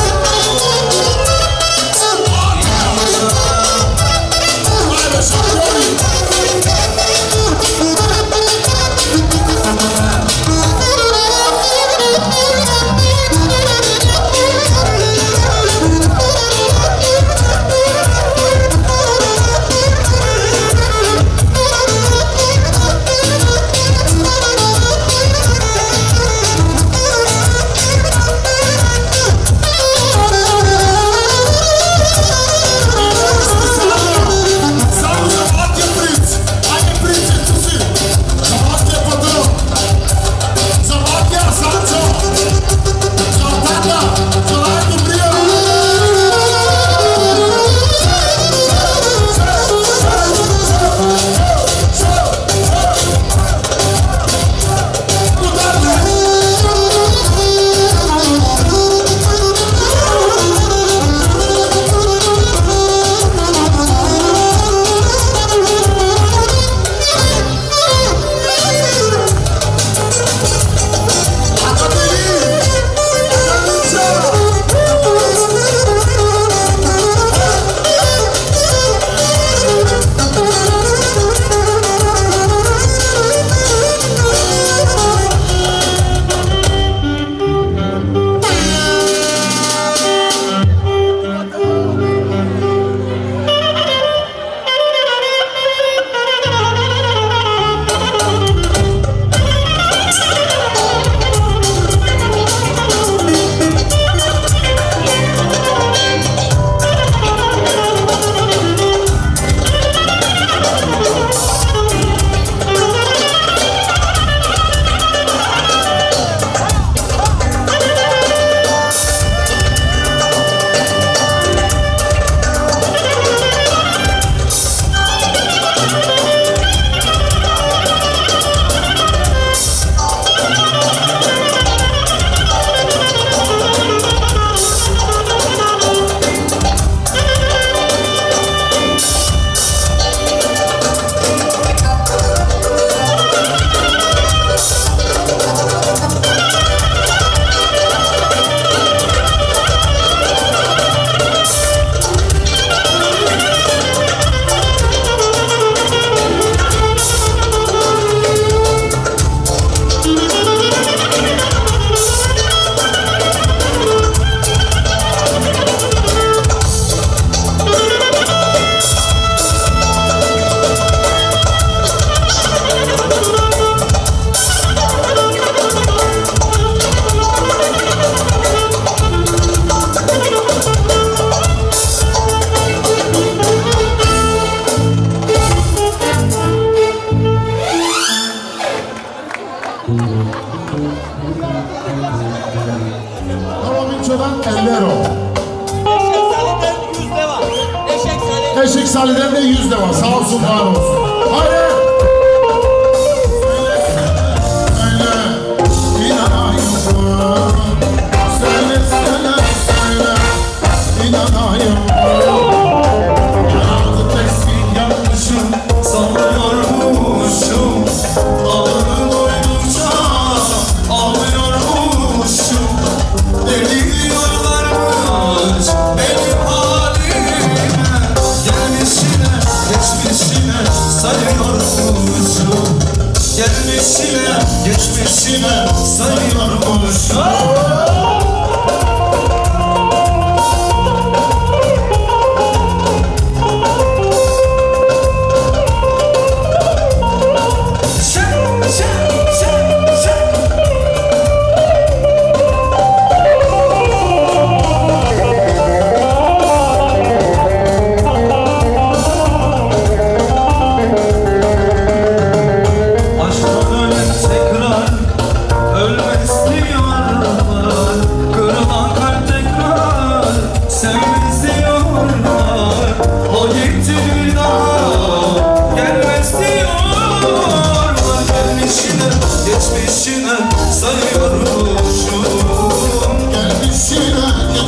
Eşek Salih'den de yüz de var. Sağ olsun, var olsun. Hayır. Söyle, inanayım. Söyle, söyle, söyle, inanayım. Yandı tekstil yanlışım, sanıyormuşum. Ağrı doydukça ağlıyormuşum. Deli diyorlarmış benim halime. Gelmişine, geçmişine sayıyormuşum. Gelmişine, geçmişine sayıyormuşum. Geçmişine sayıyormuşum. Gelmişine,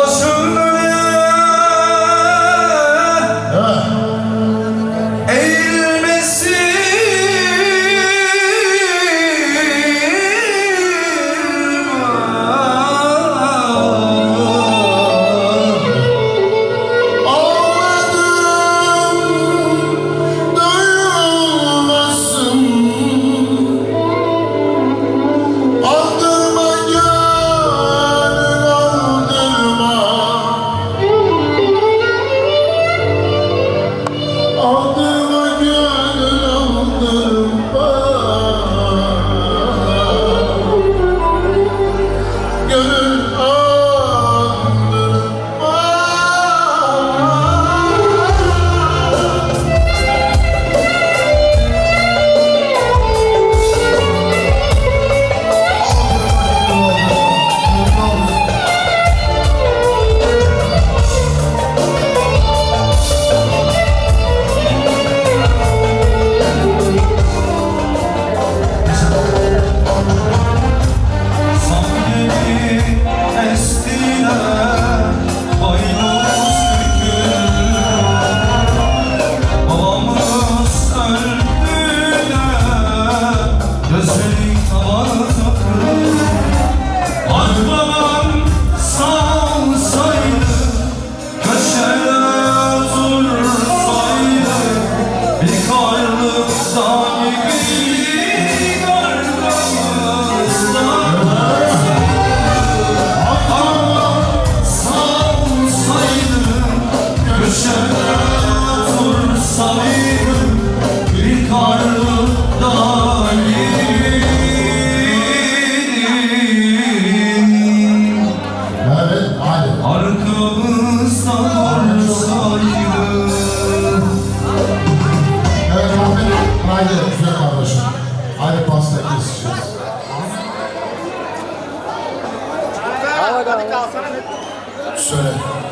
Söyle.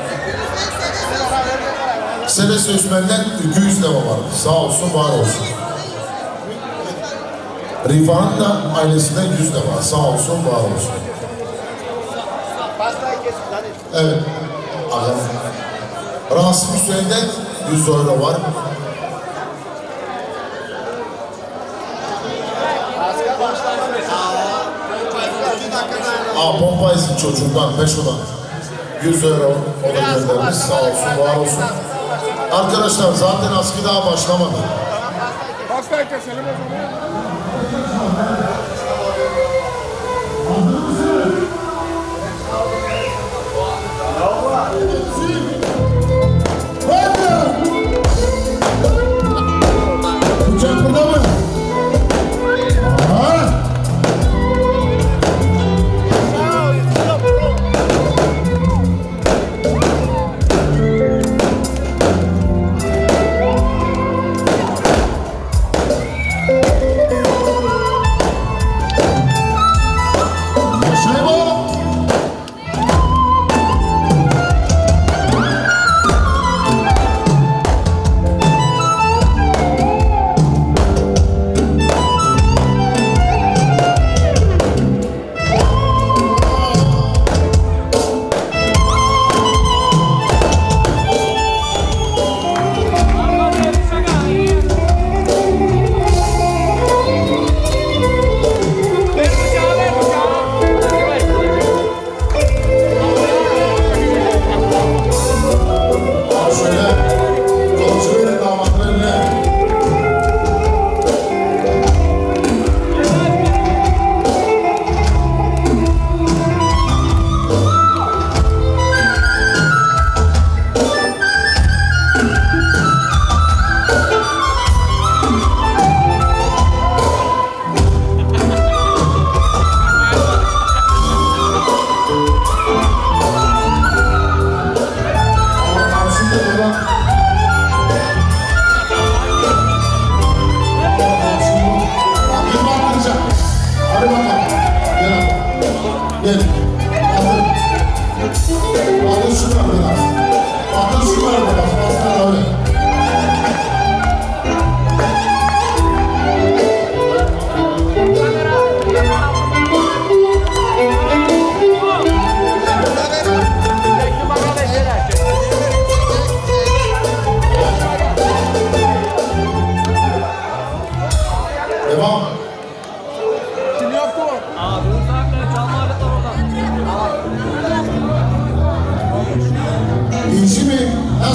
Seles Özmen'den yüz lira var. Sağ olsun, var olsun. Rifa'nın da ailesinden yüz lira var. Sağ olsun, var olsun. Evet. Rasim Hüseyin'den yüz euro var. Aa, Pompayis'in çocuğundan, Peşo'dan yüz euro o da göndermiş. Sağ olsun, var olsun. Arkadaşlar zaten askı daha başlamadı. Pastayı keselim o zaman. Bıçak burada mı? Aha!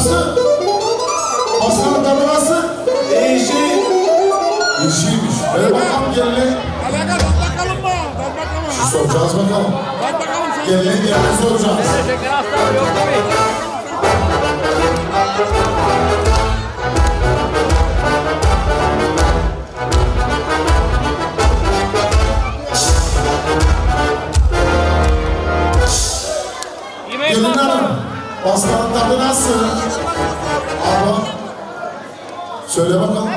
Nasıl? Pastanın tadı nasıl? Değişik. Yeşilmiş. Ver bakalım geline. Bakalım mı? Bakalım. Soracağız bakalım. Bakalım sen. Geline geline soracağız. Şeker hasta yok tabii. Gelin hanım. Pastanın tadı nasıl? Abla. Söyle bakalım.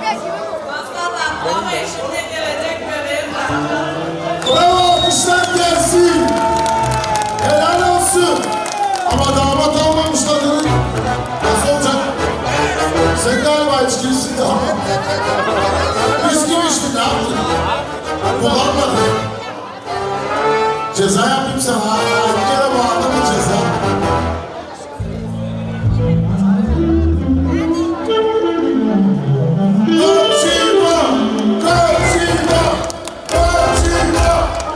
Bravo, işler gelsin. Helal olsun. Ama damat almamış tadını. Nasıl olacak? Sen galiba içkilisin damat. Biz kim içtin, ne yaptın? Kullanmadın. Ceza yapayım sana. Bir kere bağlı bir ceza. Kaçırma! Kaçırma! Kaçırma!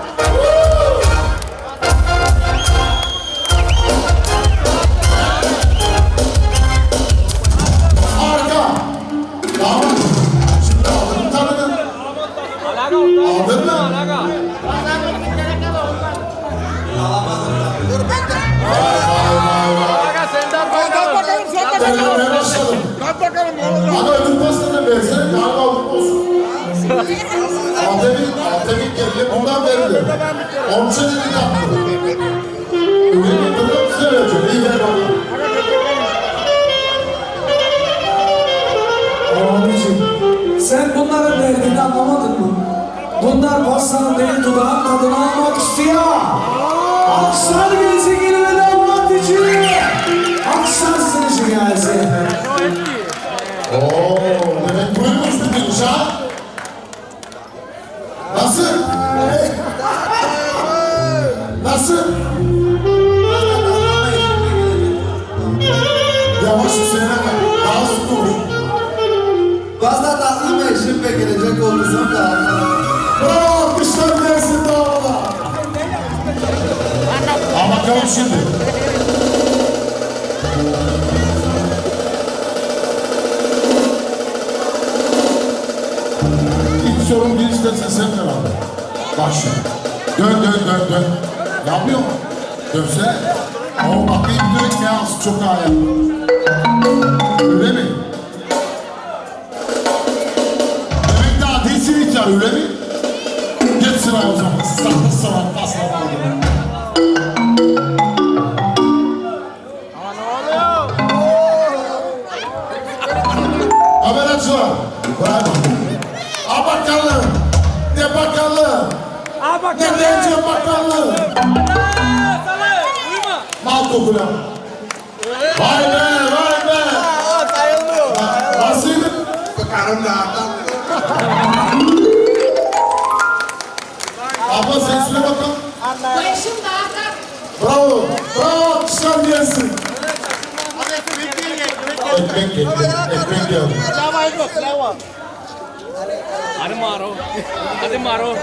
Arka! Damat! Şimdi aldın mı tadını? Aldın mı? Denlemeye başladım. Kat bakalım ne olacak? Hadi ödül pastanı versene, galiba ödül olsun. Altevik, Altevik geldi, bundan verildi. Komşu dedi yaptı. Ürün getirdim, size vereceğim. İyi ver bakalım. Abicim, sen bunların derdini anlamadın mı? Bunlar pastanın değil, dudağın tadını almak istiyor. Aksan birisi girmeden vadici. Aksan sınışı gelsin. Ooo, demek buymuş bu giriş ha? Nasıl? Nasıl? Yavaş söyleme, daha hızlı konuş. Fazla tatlı ve şıp gelecek olduysam da Bravo, kışlar gelsin dağına. Ama bakalım şimdi. İlk sorun bir istersen sen ver abi. Bak şimdi. Dön dön dön dön. Yapmıyor mu? Dönse. Ama bakayım direkt beyaz çok ayak. Öyle mi? Demek daha değilsin hiç ya, öyle mi? Geç sıraya o zaman. Sakın sıra paslama. Haber açılar. Bravo. A bakalım. De bakalım. A bakalım. De diyeceğim bakalım. Mal kokuna. Vay be, vay be. Nasıldı? karım da Abla sen şuna bakalım. Başım dağıtak. Bravo. Bravo. Kışlar gelsin. Ekmek geldi. Ekmek geldi. Hadi Maro. Hadi Maro.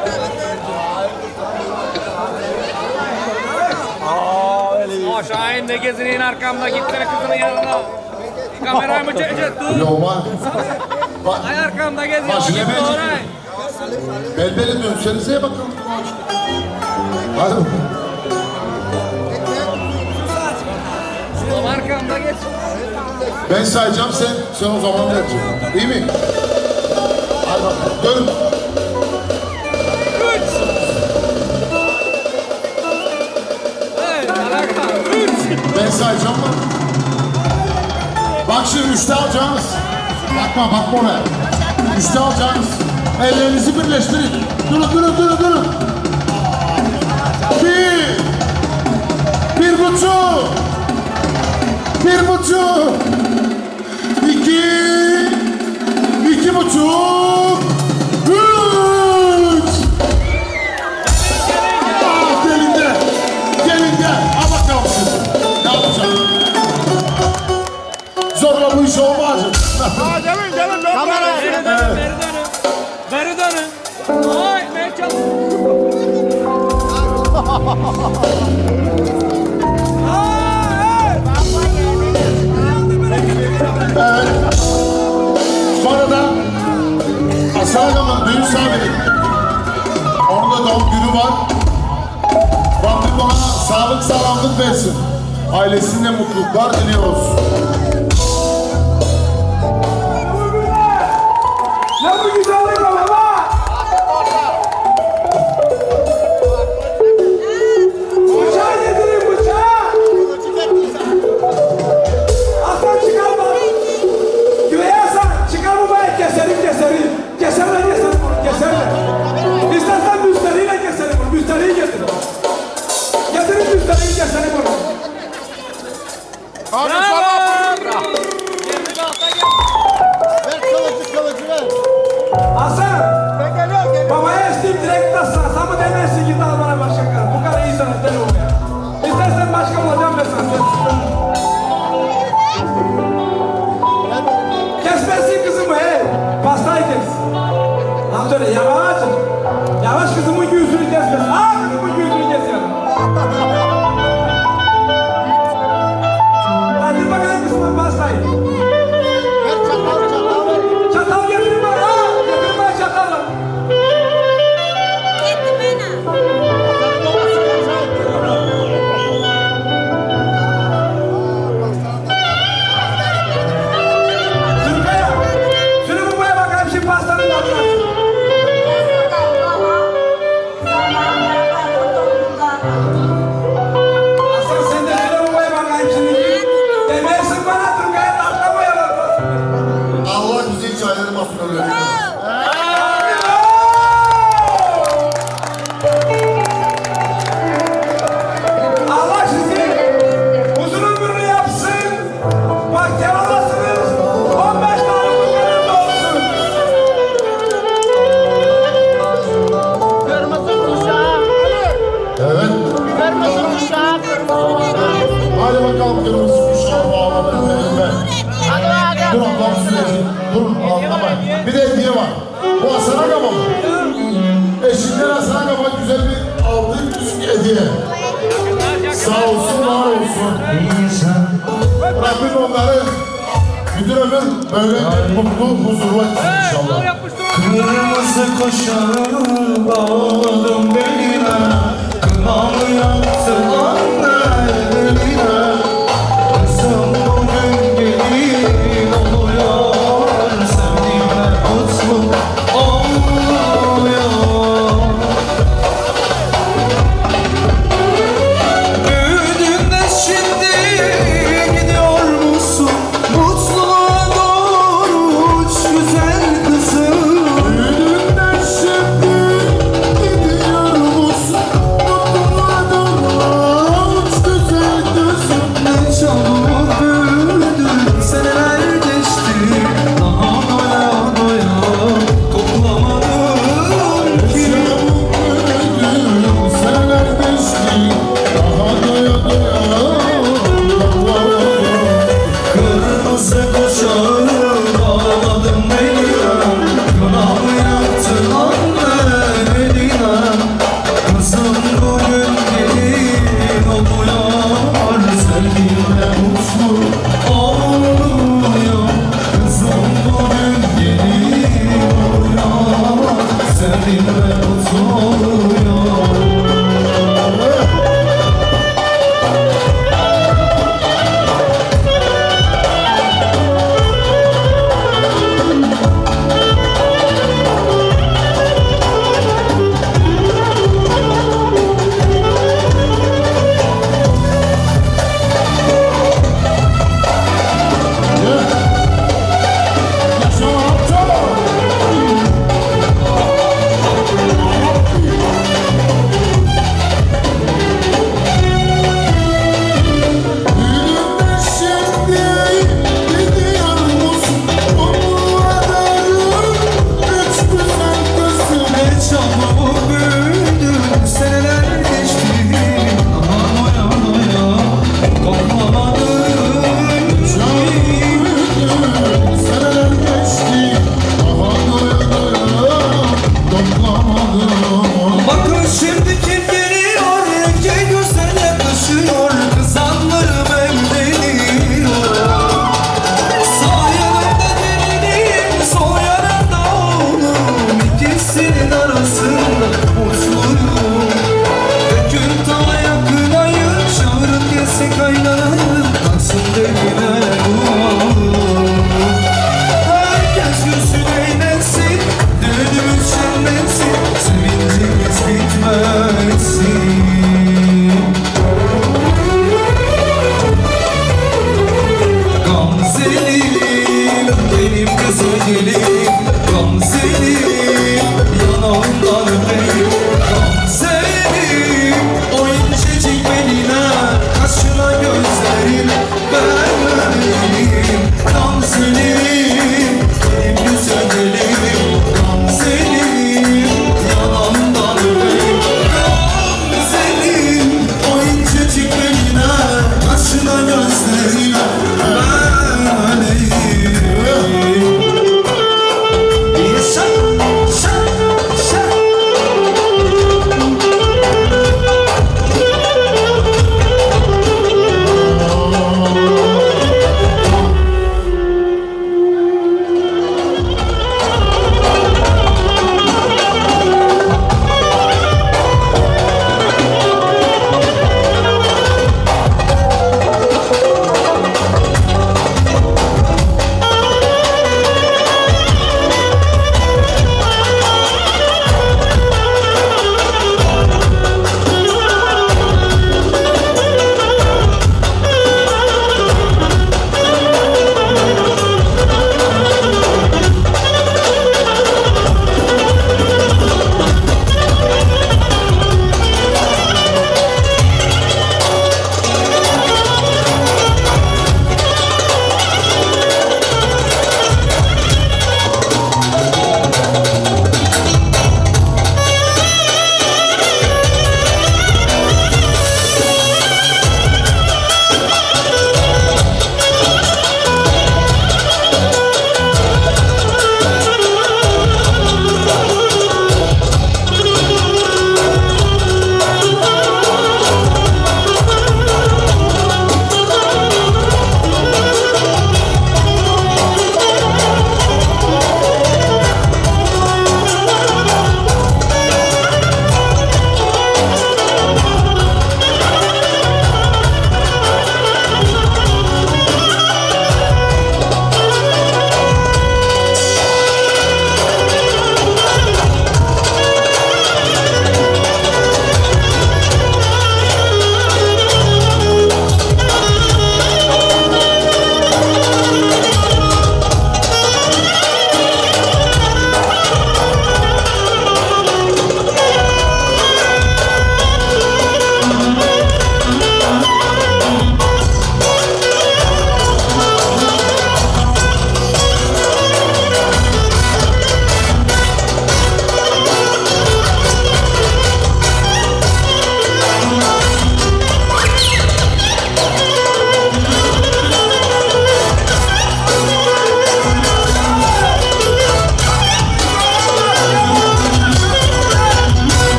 Aa, Şahin de gezinin arkamda gitsene kızının yanına. Kamerayı mı çekecek dur. Yolma. Ay arkamda geziyor. Başına Git ben oraya. Belbele dönsenize bakalım. Hadi bakalım. Oğlum arkamda geç. Ben sayacağım, sen sen o zaman vereceksin. İyi mi? Hadi bakalım. Dön. Üç. Evet, alaka. Üç. Ben sayacağım mı? Bak şimdi üçte alacağınız. Bakma bakma oraya. Üçte alacağınız. Ellerinizi birleştirin. Durun durun durun durun. Bir. Bir buçuk. Bir buçuk. İki. İki buçuk. Üç. Ah, gelin de. Gelin de. Al bakalım siz. Ne yapacağım? Zorla bu iş olmaz. Aa demin demin ben Kamera. Beri dönün, beri dönün. Beri dönün. Ay, ben çalın. sağlık sağlamlık versin. Ailesine mutluluklar diliyoruz. Ne bu güzellik baba? Bıçağı getirin bıçağı. Aslan çıkarma. Güveye Hasan çıkarma bayağı keserim keserim. Keserle keserim bunu keserle. İstersen müsteriyle keserim bunu. Müsteriyi getirin. Getirin müsteriyi keserim bunu. Hasan, babaya isteyip direkt nasıl? Sen mi demezsin git al bana başka kadar. Bu kadar iyi sanat deli oluyor. İstersen başka olacağım ben sana. Kesmesin kızımı hey. Pastayı kes. Amca yavaş. Yavaş kızımın yüzünü kesmesin. Aa kızımın yüzünü kes yani. Hadi bakalım kızımın pastayı. Çatal getirin bana. Aa getirin bana çatalı. Türkaya, şunu bu boya bakalım şimdi pastanın tadına. Aslan sen de şunu bu boya bakayım şimdi. Demersin bana Türkaya tatlı boyalar. Allah güzel çayları basın öyle. Allah sizi uzun ömürlü yapsın. Bak yaralasınız. on beş tane bunların da olsun. Kırmızı kuşak. Evet. Kırmızı kuşak. Hadi bakalım kırmızı kuşağı bağlanın benimle. Hadi bakalım. Durun lan süreci. Durun anlamayın. Bir de hediye var. Bu Hasan Agama mı? Eşinden Hasan Agama güzel bir altın yüzük hediye. Sağ olsun, var olsun. Rabbim onları bütün ömür böyle mutlu, huzurlu etsin inşallah. Kırmızı koşarım bağladım beline. Kınamı yaktın anne beline. Kızım bugün gelin oluyor. Sevdiğime mutlu oluyor. Büyüdüğünde şimdi gidiyor musun? Mutluluğa doğru uç güzel kızım. Düğününden şimdi gidiyor musun?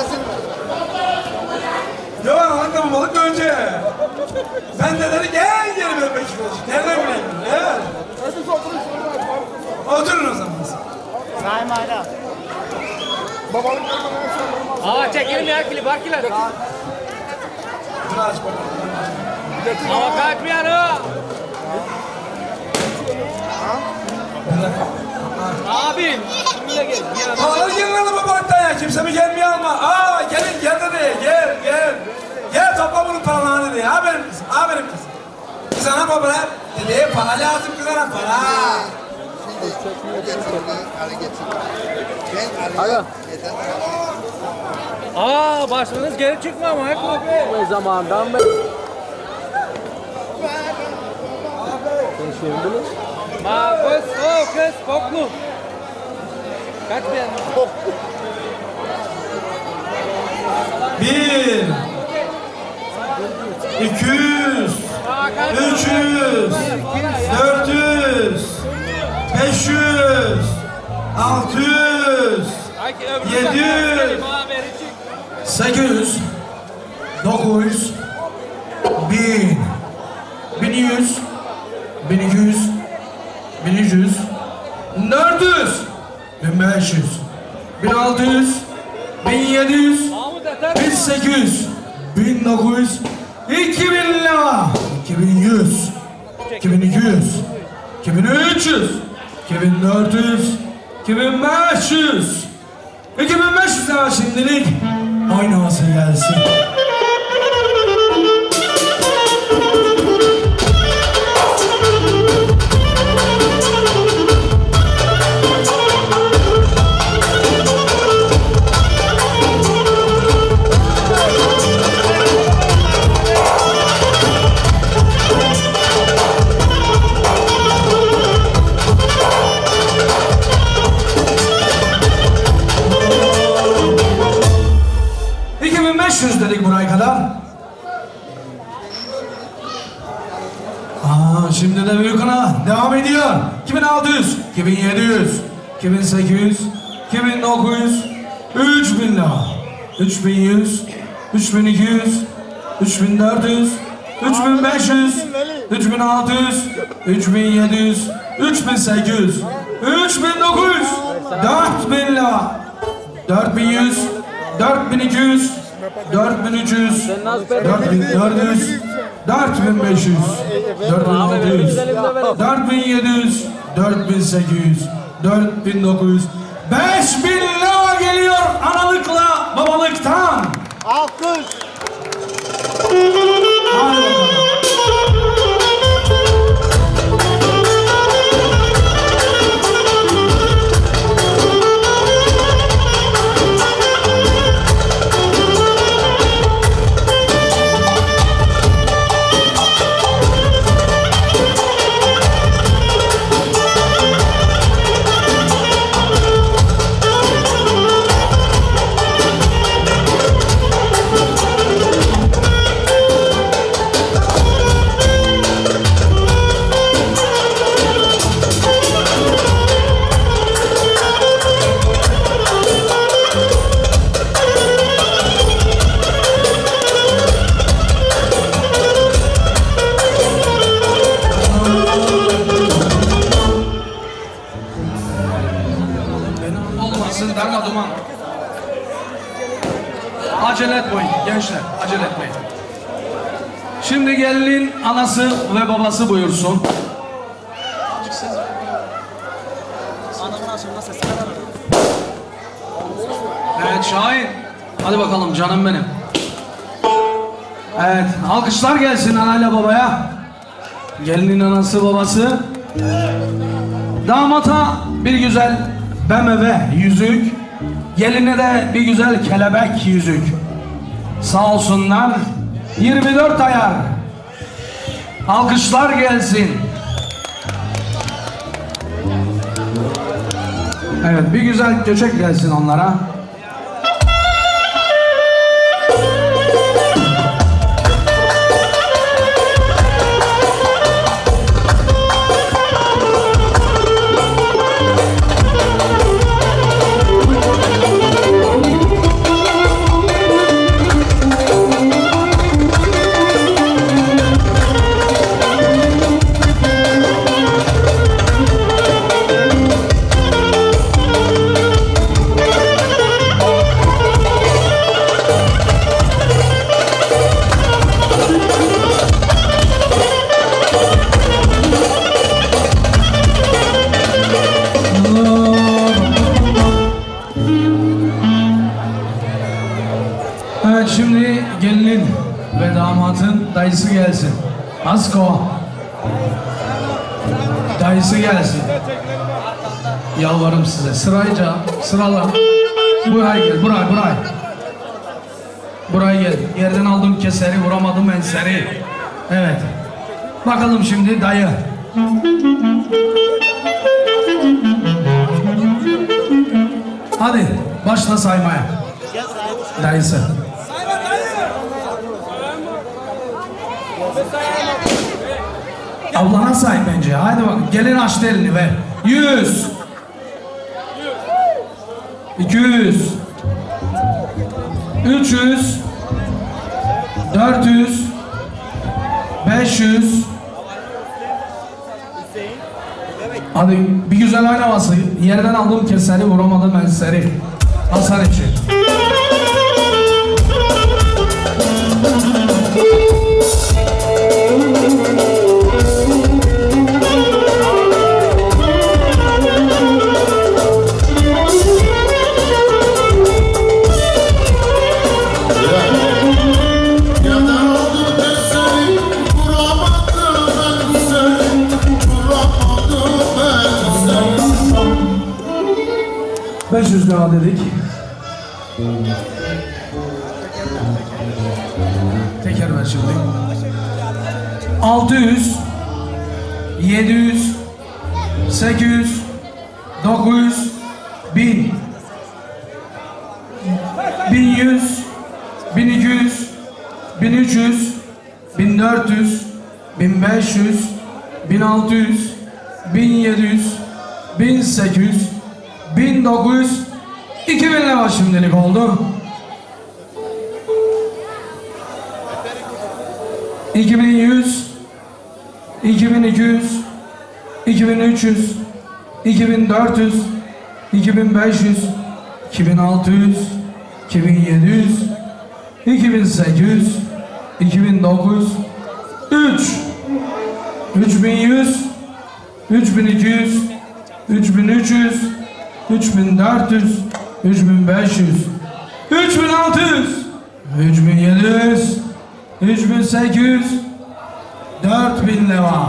Yok anlatma balık önce. Ben de dedi gel gel böyle beş beş. Nereden bileyim? Evet. Oturun o zaman. Sayın Mayra. Babalık Aa çekelim ya klip arkiler. Dur aç bakalım. Ama kalkmayan o. Abim. Kimle gel? Aa gelin lan babalıktan ya. Kimse mi gelmiyor alma. Aa gelin gel dedi. Gel gel. Gel topla bunun paralarını dedi. Aferin kız. Aferin kız. Kızana baba. Dedi para lazım kızana para. Aa başınız geri çıkma ama hep ne zamandan beri. Konuşuyordunuz. Ma kız o kız koklu. Kaç bir yana? Bir. İki yüz. Üç yüz. Dört yüz. Beş yüz. Altı yüz. Yedi yüz. Sekiz yüz. Dokuz yüz. Bin. Bin yüz. Bin iki yüz. Bin üç yüz. Dört yüz. Bin beş yüz. Bin altı yüz. Bin yedi yüz. Bin sekiz yüz. Bin dokuz yüz. İki bin lira. İki bin yüz. İki bin iki yüz. İki bin üç yüz. İki bin dört yüz. İki bin beş yüz. İki bin beş yüz lira şimdilik. Oynaması gelsin. Dedik buraya kadar. Aa, şimdi de büyük ana devam ediyor. iki bin altı yüz, iki bin yedi yüz, iki bin sekiz yüz, iki bin dokuz yüz, üç bin lira, üç bin yüz, üç bin iki yüz, üç bin dört yüz, üç bin beş yüz, üç bin altı yüz, üç bin yedi yüz, üç bin sekiz yüz, üç bin dokuz yüz, dört bin lira, dört bin yüz, dört bin iki yüz, dört bin üç yüz, dört bin dört yüz, dört bin beş yüz, dört bin altı yüz, dört bin yedi yüz, dört bin sekiz yüz, dört bin dokuz yüz, beş bin lira geliyor analıkla babalıktan. Alkış. Hadi bakalım. Acele etmeyin gençler, acele etmeyin. Şimdi gelinin anası ve babası buyursun. Evet Şahin, hadi bakalım canım benim. Evet, alkışlar gelsin anayla babaya. Gelinin anası babası. Damata bir güzel B M W yüzük. Geline de bir güzel kelebek yüzük. Sağ olsunlar. yirmi dört ayar. Alkışlar gelsin. Evet, bir güzel göçek gelsin onlara. Murat'ın dayısı gelsin. Asko. Dayısı gelsin. Yalvarırım size. Sırayca, sıralar. Buraya gel, buraya, buraya. Buraya gel. Yerden aldım keseri, vuramadım enseri. Evet. Bakalım şimdi dayı. Hadi başla saymaya. Dayısı. Ablana say bence. Hadi bak. Gelin açtı elini ver. Yüz. İki yüz. Üç yüz. Dört yüz. Beş yüz. Hadi bir güzel oynaması. Yerden aldım keseri, vuramadım enseri. Hasan için. beş yüz lira dedik. Teker ver şimdi. altı yüz, yedi yüz, sekiz yüz, dokuz yüz, bin. bin yüz, bin iki yüz, bin üç yüz, bin dört yüz, bin beş yüz, bin altı yüz, bin yedi yüz, bin sekiz yüz, bin dokuz yüz, iki bin lira şimdilik oldu. iki bin yüz, iki bin iki yüz, iki bin üç yüz, iki bin dört yüz, iki bin beş yüz, iki bin altı yüz, iki bin yedi yüz, iki bin sekiz yüz, iki bin dokuz yüz, üç, üç bin yüz, üç bin iki yüz, üç bin üç yüz, üç bin dört yüz, üç bin beş yüz, üç bin altı yüz, üç bin yedi yüz, üç bin sekiz yüz, dört bin lira,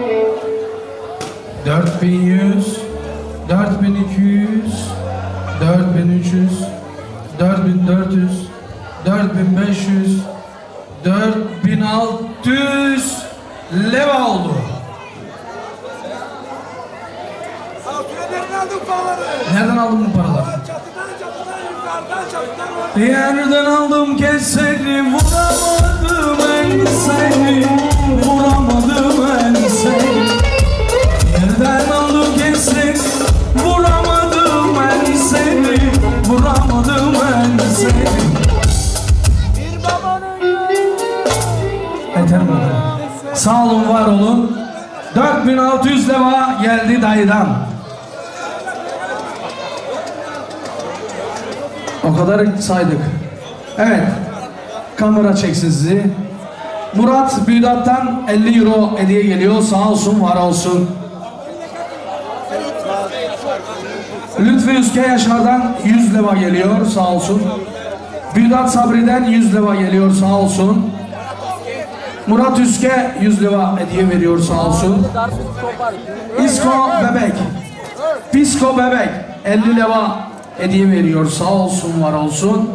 dört bin yüz, dört bin iki yüz, dört bin üç yüz, dört bin dört yüz, dört bin beş yüz, dört bin altı yüz lira oldu. Nereden aldın bu paraları? Yerden aldım keseri, vuramadım enseri, vuramadım enseri. Yerden aldım keseri, vuramadım enseri, vuramadım enseri. Yeter mi? Sağ olun, var olun. dört bin altı yüz lira geldi dayıdan. O kadar saydık. Evet. Kamera çeksin sizi. Murat Büyüdat'tan elli euro hediye geliyor. Sağ olsun, var olsun. Lütfü Üske Yaşar'dan yüz lira geliyor. Sağ olsun. Büyüdat Sabri'den yüz lira geliyor. Sağ olsun. Murat Üske yüz lira hediye veriyor. Sağ olsun. İsko Bebek. Fisko Bebek elli lira hediye veriyor. Sağ olsun, var olsun.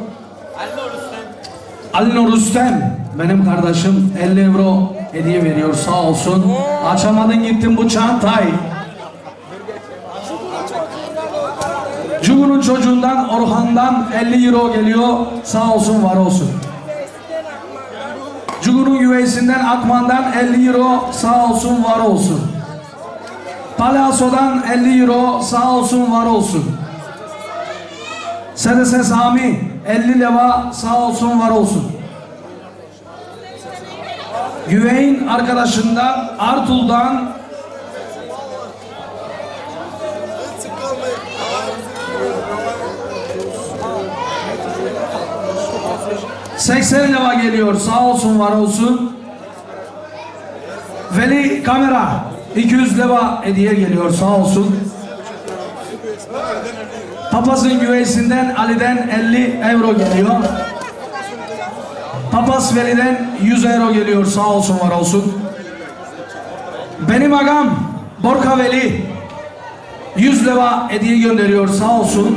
Ali Nur Rüstem benim kardeşim elli euro hediye veriyor. Sağ olsun. Açamadın gittin bu çantayı. Cugun'un çocuğundan Orhan'dan elli euro geliyor. Sağ olsun, var olsun. Cugun'un güveysinden Akman'dan elli euro. Sağ olsun, var olsun. Palazzo'dan elli euro. Sağ olsun, var olsun. S D S Sami elli lira. Sağ olsun, var olsun. Güveyin arkadaşından Artul'dan seksen lira geliyor. Sağ olsun, var olsun. Veli Kamera iki yüz lira hediye geliyor. Sağ olsun. Papazın güveysinden Ali'den elli euro geliyor. Papaz Veli'den yüz euro geliyor. Sağ olsun, var olsun. Benim agam Borka Veli yüz lira hediye gönderiyor. Sağ olsun.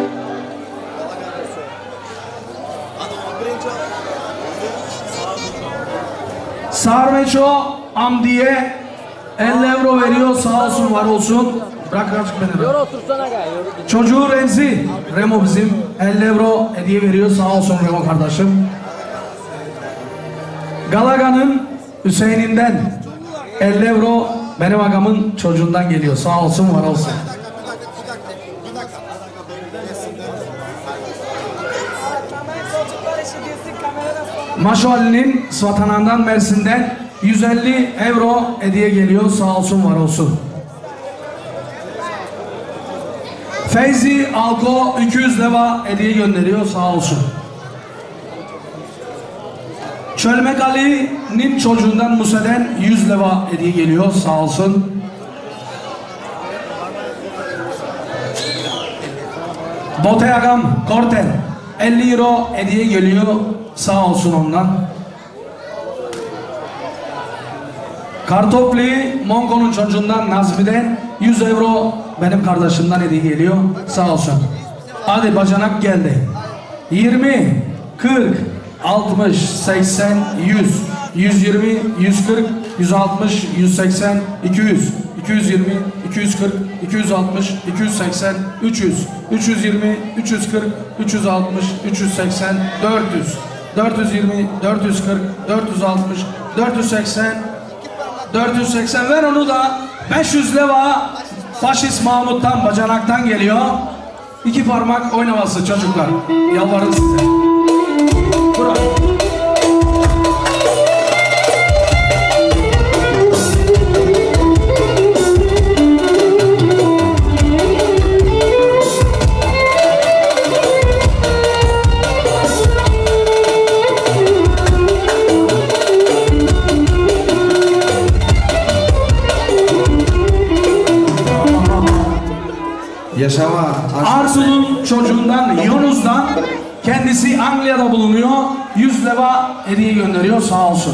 Sarmeço Amdi'ye elli euro veriyor. Sağ olsun, var olsun. Bırak azıcık beni. Yor otursana gay. Çocuğu Remzi, Remo bizim elli euro hediye veriyor. Sağ olsun Remo kardeşim. Galaga'nın Hüseyin'inden elli euro benim agamın çocuğundan geliyor. Sağ olsun, var olsun. Maşo Ali'nin Svatanan'dan Mersin'den yüz elli euro hediye geliyor. Sağ olsun, var olsun. Feyzi Alko iki yüz lira hediye gönderiyor. Sağ olsun. Çölmek Ali'nin çocuğundan Musa'den yüz lira hediye geliyor. Sağ olsun. Boteyagam Korten elli euro hediye geliyor. Sağ olsun ondan. Kartopli Mongo'nun çocuğundan Nazmi'den yüz euro benim kardeşimden hediye geliyor. Sağ olsun. Hadi bacanak geldi. yirmi, kırk, altmış, seksen, yüz, yüz yirmi, yüz kırk, yüz altmış, yüz seksen, iki yüz, iki yüz yirmi, iki yüz kırk, iki yüz altmış, iki yüz seksen, üç yüz, üç yüz yirmi, üç yüz kırk, üç yüz altmış, üç yüz seksen, dört yüz, dört yüz yirmi, dört yüz kırk, dört yüz altmış, dört yüz seksen, dört yüz seksen, ver onu da. Beş yüz lira Faşist Mahmut'tan, bacanaktan geliyor. İki parmak oynaması çocuklar. Yalvarın size. Bravo. Yaşama. Arzu'nun çocuğundan Yunus'dan, kendisi Angliya'da bulunuyor. yüz lira hediye gönderiyor. Sağ olsun.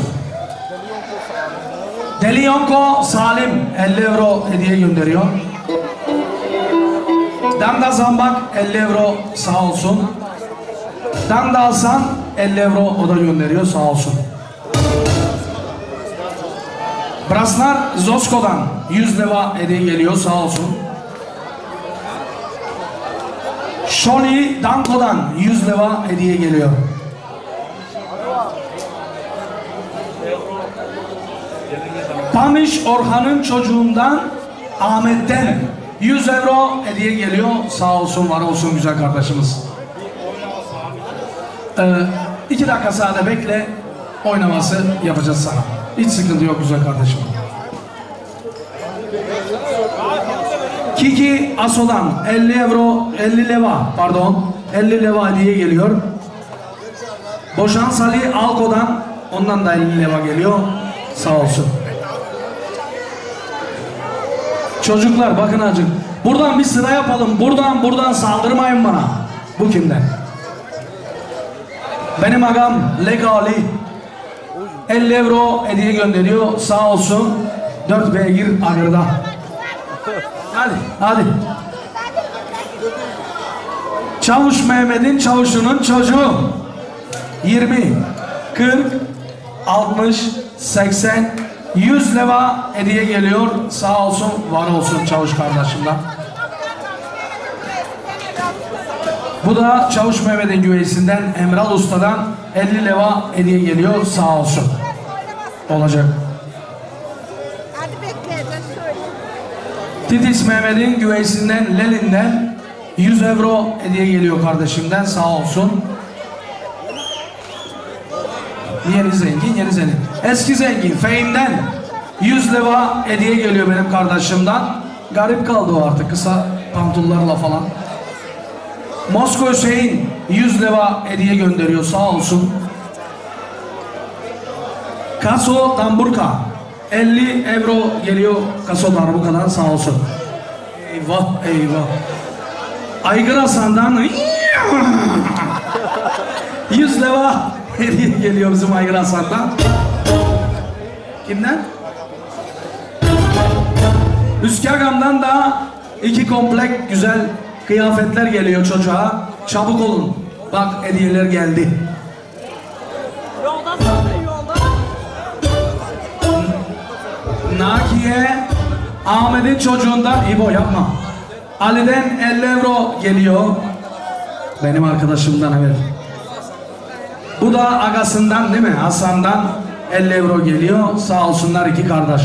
Deliyonko Salim elli euro hediye gönderiyor. Danda Zambak elli euro, sağ olsun. Danda Hasan elli euro o da gönderiyor. Sağ olsun. Brasnar Zosko'dan yüz lira hediye geliyor. Sağ olsun. Şoli Danko'dan yüz lira hediye geliyor. Pamiş Orhan'ın çocuğundan Ahmet'ten yüz euro hediye geliyor. Sağ olsun, var olsun güzel kardeşimiz. Ee, iki dakika sade bekle, oynaması yapacağız sana. Hiç sıkıntı yok güzel kardeşim. Kiki Aso'dan elli euro, elli leva pardon, elli leva hediye geliyor. Boşan Salih Alko'dan, ondan da elli leva geliyor. Sağ olsun. Çocuklar bakın acık. Buradan bir sıra yapalım. Buradan buradan saldırmayın bana. Bu kimden? Benim agam Legali elli euro hediye gönderiyor. Sağ olsun. dört beygir agırda. Hadi, hadi. Çavuş Mehmet'in çavuşunun çocuğu. yirmi, kırk, altmış, seksen, yüz lira hediye geliyor. Sağ olsun, var olsun çavuş kardeşimden. Bu da Çavuş Mehmet'in güveysinden Emral Usta'dan elli lira hediye geliyor. Sağ olsun. Olacak. Titis Mehmet'in güveysinden Lelin'den yüz euro hediye geliyor kardeşimden. Sağ olsun. Yeni zengin, yeni zengin. Eski zengin Fehim'den yüz lira hediye geliyor benim kardeşimden. Garip kaldı o artık, kısa pantollarla falan. Moskova Hüseyin yüz lira hediye gönderiyor. Sağ olsun. Kaso Damburka elli euro geliyor. Kaso Darbuka'dan, sağ olsun. Eyvah eyvah. Aygır Hasan'dan yüz lira hediye geliyor bizim Aygır Hasan'dan. Kimden? Üsküdar'dan da iki komplek güzel kıyafetler geliyor çocuğa. Çabuk olun. Bak hediyeler geldi. Yolda zaten yolda. Nakiye Ahmet'in çocuğundan İbo yapma. Ali'den elli euro geliyor. Benim arkadaşımdan evet. Bu da agasından değil mi? Hasan'dan elli euro geliyor. Sağ olsunlar iki kardeş.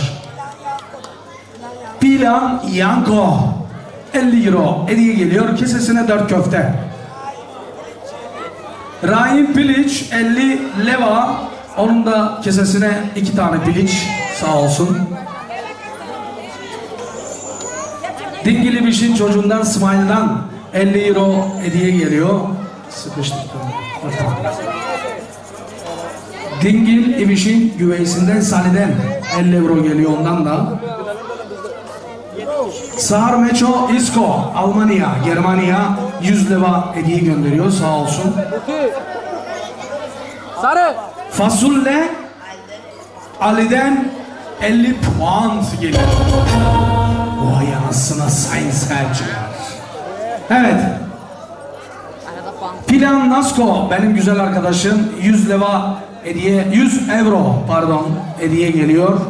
Pilan Yanko elli euro hediye geliyor. Kesesine dört köfte. Rahim Piliç elli leva. Onun da kesesine iki tane piliç. Sağ olsun. Dingili Biş'in çocuğundan İsmail'den elli euro hediye geliyor. Sıkıştık. Dingil İbiş'in güveysinden Sani'den elli euro geliyor ondan da. Sahar Meço İsko Almanya, Germanya yüz leva hediye gönderiyor sağ olsun. Sarı. Fasulle Ali'den elli puan geliyor. Vay anasına sayın seyirciler. Evet. Plan Nasko benim güzel arkadaşım yüz leva hediye, yüz euro pardon hediye geliyor.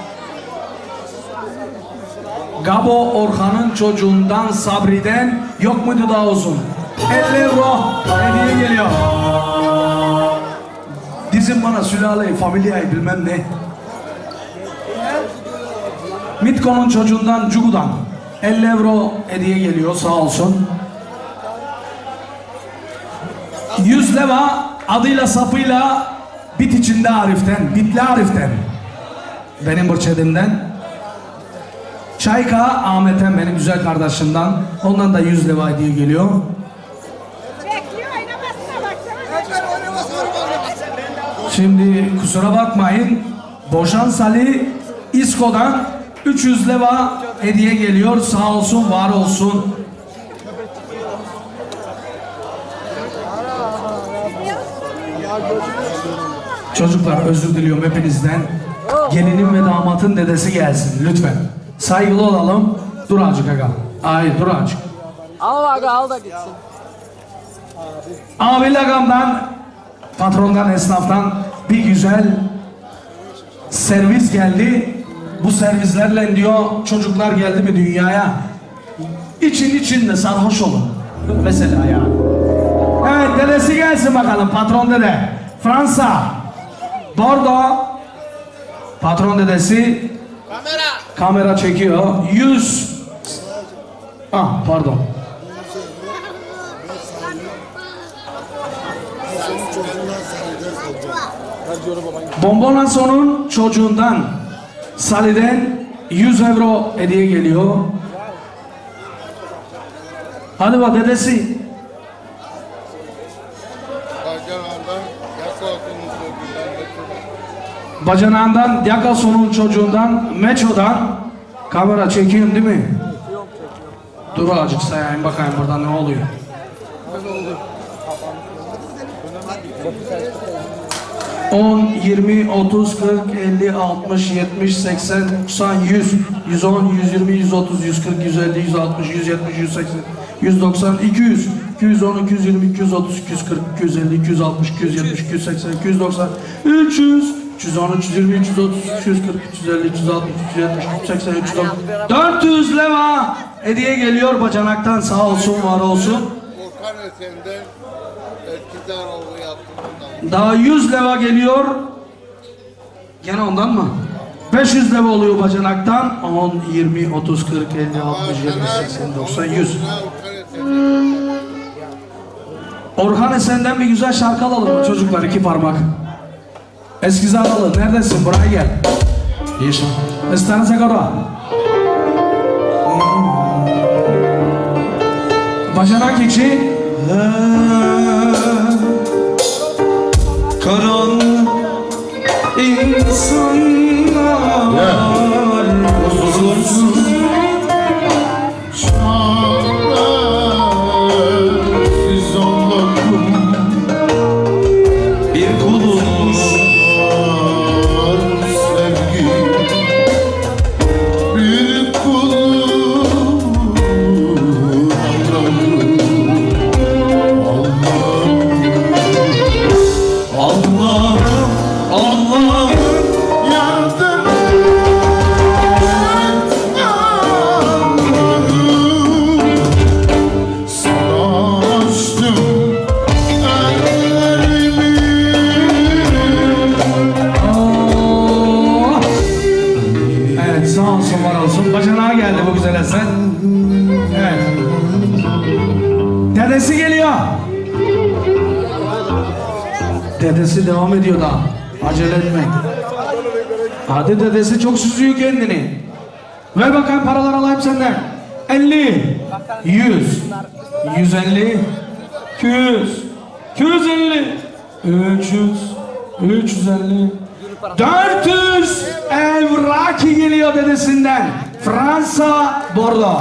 Gabo Orhan'ın çocuğundan Sabri'den yok muydu daha uzun? elli euro hediye geliyor. Dizin bana sülaleyi, familyayı bilmem ne. Mitko'nun çocuğundan Cugu'dan elli euro hediye geliyor sağ olsun. yüz leva adıyla sapıyla bit içinde Arif'ten, bitli Arif'ten. Benim burçedimden. Çayka Ahmet'ten benim güzel kardeşimden. Ondan da yüz leva hediye geliyor. Şimdi kusura bakmayın. Boşan Salih İsko'dan üç yüz leva hediye geliyor. Sağ olsun, var olsun. Çocuklar özür diliyorum hepinizden. Gelinin ve damatın dedesi gelsin lütfen. Saygılı olalım. Dur azıcık aga. Ay dur azıcık. Al aga al da gitsin. Abi lagamdan, patrondan, esnaftan bir güzel servis geldi. Bu servislerle diyor çocuklar geldi mi dünyaya için içinde sarhoş olun. Mesela ya. Evet dedesi gelsin bakalım patron dede. Fransa, Bordeaux, patron dedesi. Kamera. Kamera çekiyor. yüz. Ah pardon. Bonbon sonun çocuğundan Salih'den yüz euro hediye geliyor. Hadi bak dedesi. Bacanağından Yakason'un çocuğundan Meço'dan kamera çekiyorum değil mi? Dur azıcık sayayım bakayım burada ne oluyor. on, yirmi, otuz, kırk, elli, altmış, yetmiş, seksen, doksan, yüz, yüz on, yüz yirmi, yüz otuz, yüz kırk, yüz elli, yüz altmış, yüz yetmiş, yüz seksen, yüz doksan, iki yüz, iki yüz on, iki yüz yirmi, iki yüz otuz, iki yüz kırk, iki yüz elli, iki yüz altmış, iki yüz yetmiş, iki yüz seksen, iki yüz doksan, üç yüz, üç yüz on, üç yüz yirmi, üç yüz otuz, iki yüz kırk, üç yüz elli, üç yüz altmış, üç yüz yetmiş, üç yüz seksen, üç yüz doksan, dört yüz leva hediye geliyor bacanaktan sağ olsun var olsun. Korkan Esen'den Eskidaroğlu yaptığından. Daha yüz leva geliyor. Gene ondan mı? beş yüz leva oluyor bacanaktan. on, yirmi, otuz, kırk, elli, altmış, yetmiş, seksen, doksan, yüz. Orhan Esen'den bir güzel şarkı alalım mı çocuklar iki parmak? Eski Zaralı neredesin? Buraya gel. İyisin. Estağınız agora. Bacanak içi. Karanlık insanlar huzursuz çaresiz oldum. Bir kul Dedesi geliyor. Dedesi devam ediyor daha. Acele etmeyin. Hadi dedesi çok süzüyor kendini. Ver bakayım paralar alayım senden. elli, yüz, yüz elli, iki yüz, iki yüz elli, üç yüz, üç yüz elli, dört yüz evraki geliyor dedesinden. Fransa, Bordeaux.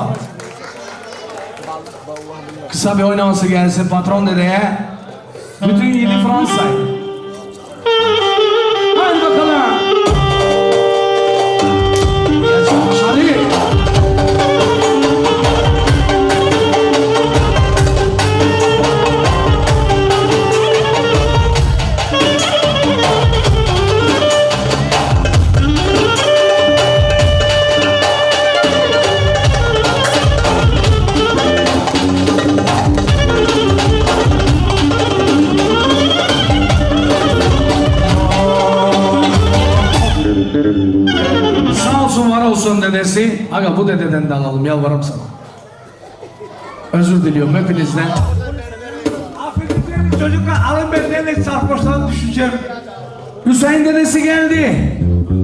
Kısa bir oynaması gelsin patron dedeye. Bütün yedi Fransa. Hadi bakalım. Hadi. Sağ olsun var olsun dedesi. Aga bu dededen de alalım, yalvarırım sana. Özür diliyorum hepinizden. Affedin çocuklar, alın benden de sarhoştan düşeceğim. Hüseyin dedesi geldi.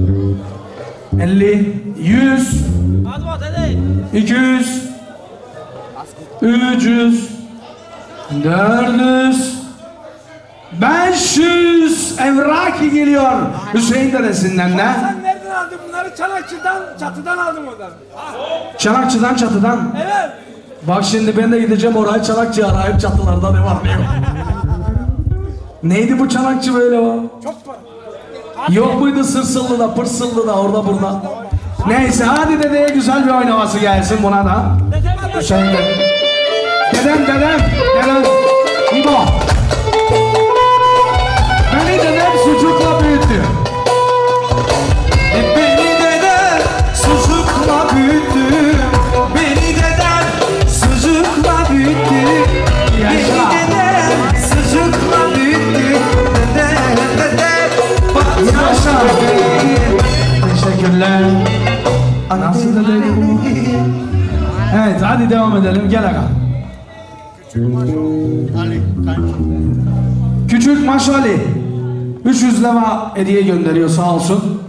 elli, yüz, iki yüz, üç yüz, dört yüz, beş yüz evraki geliyor Hüseyin dedesinden de. Sen nereden aldın bunları? Çanakçıdan, çatıdan aldım oradan. Çanakçıdan çatıdan. Evet. Bak şimdi ben de gideceğim oraya çanakçı arayıp çatılarda ne var ne yok. Neydi bu çanakçı böyle o? Çok para. Yok muydu Sırsıllı'da, Pırsıllı'da, orada burada? Neyse hadi dedeye güzel bir oynaması gelsin buna da. Hüseyin dedem. Dedem, dedem, dedem. İbo. Beni dedem sucukla büyüttü. E beni dedem sucukla büyüttü. Beni dedem sucukla büyüttü. Beni dedem sucukla büyüttü. Dedem, dedem bak yaşa. Teşekkürler. Nasıl dedeydi bu? Evet hadi devam edelim. Gel aga. Küçük Maşali üç yüz lira hediye gönderiyor sağ olsun.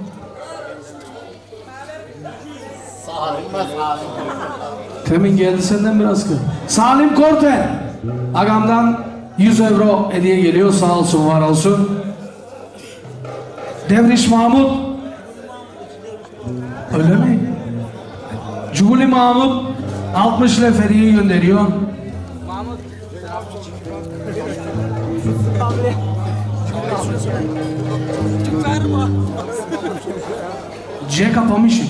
Temin geldi senden biraz kız. Salim Korte agamdan yüz euro hediye geliyor sağ olsun var olsun. Devriş Mahmut. Öyle mi? Cuguli Mahmut altmış lira hediye gönderiyor. C Kapamış'ın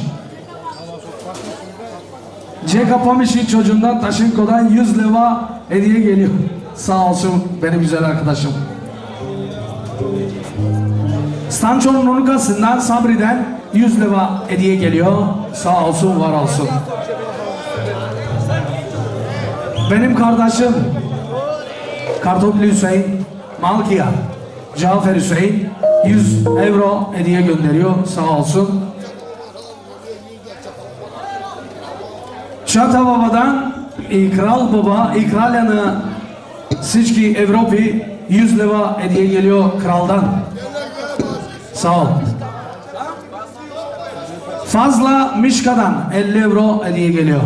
C Kapamış'ın çocuğundan Taşinko'dan yüz lira hediye geliyor. Sağ olsun benim güzel arkadaşım. Stanço'nun Nurkası'ndan Sabri'den yüz lira hediye geliyor. Sağ olsun var olsun. Benim kardeşim Kartoplu Hüseyin Malkiya Cafer Hüseyin yüz euro hediye gönderiyor sağ olsun. Çata Baba'dan İkral Baba İkralyanı Siçki Evropi yüz lira hediye geliyor kraldan. Sağ ol. Fazla Mişka'dan elli euro hediye geliyor.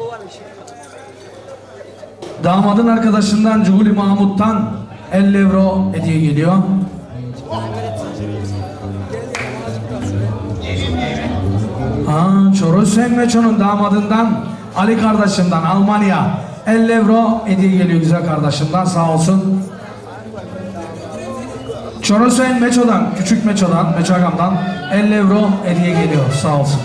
Damadın arkadaşından Cuguli Mahmut'tan elli euro hediye geliyor. Aa, Çorosen Meço'nun damadından Ali kardeşimden Almanya elli euro hediye geliyor güzel kardeşimden sağ olsun. Çorosen Meço'dan, küçük Meço'dan, Meçagam'dan elli euro hediye geliyor sağ olsun.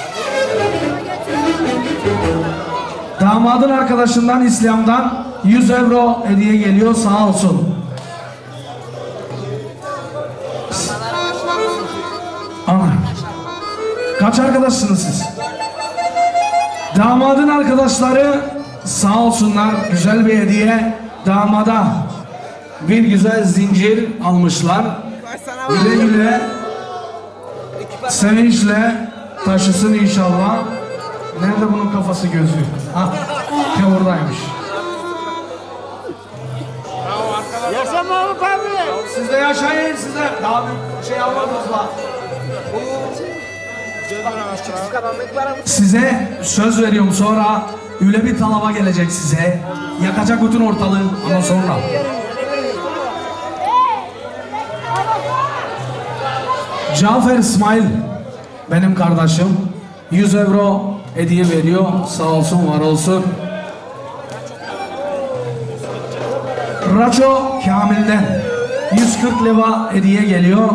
Damadın arkadaşından İslam'dan yüz euro hediye geliyor sağ olsun. Ana. Kaç arkadaşsınız siz? Damadın arkadaşları sağ olsunlar güzel bir hediye damada bir güzel zincir almışlar. Güle güle sevinçle taşısın inşallah. Nerede bunun kafası gözü? Ha, ya oradaymış. Siz de yaşayın size. Daha bir şey almadınız var. Size söz veriyorum, sonra öyle bir talaba gelecek size. Yakacak bütün ortalığı ama sonra. Cafer İsmail benim kardeşim yüz euro hediye veriyor. Sağ olsun, var olsun. Raço Kamil'den yüz kırk lira hediye geliyor.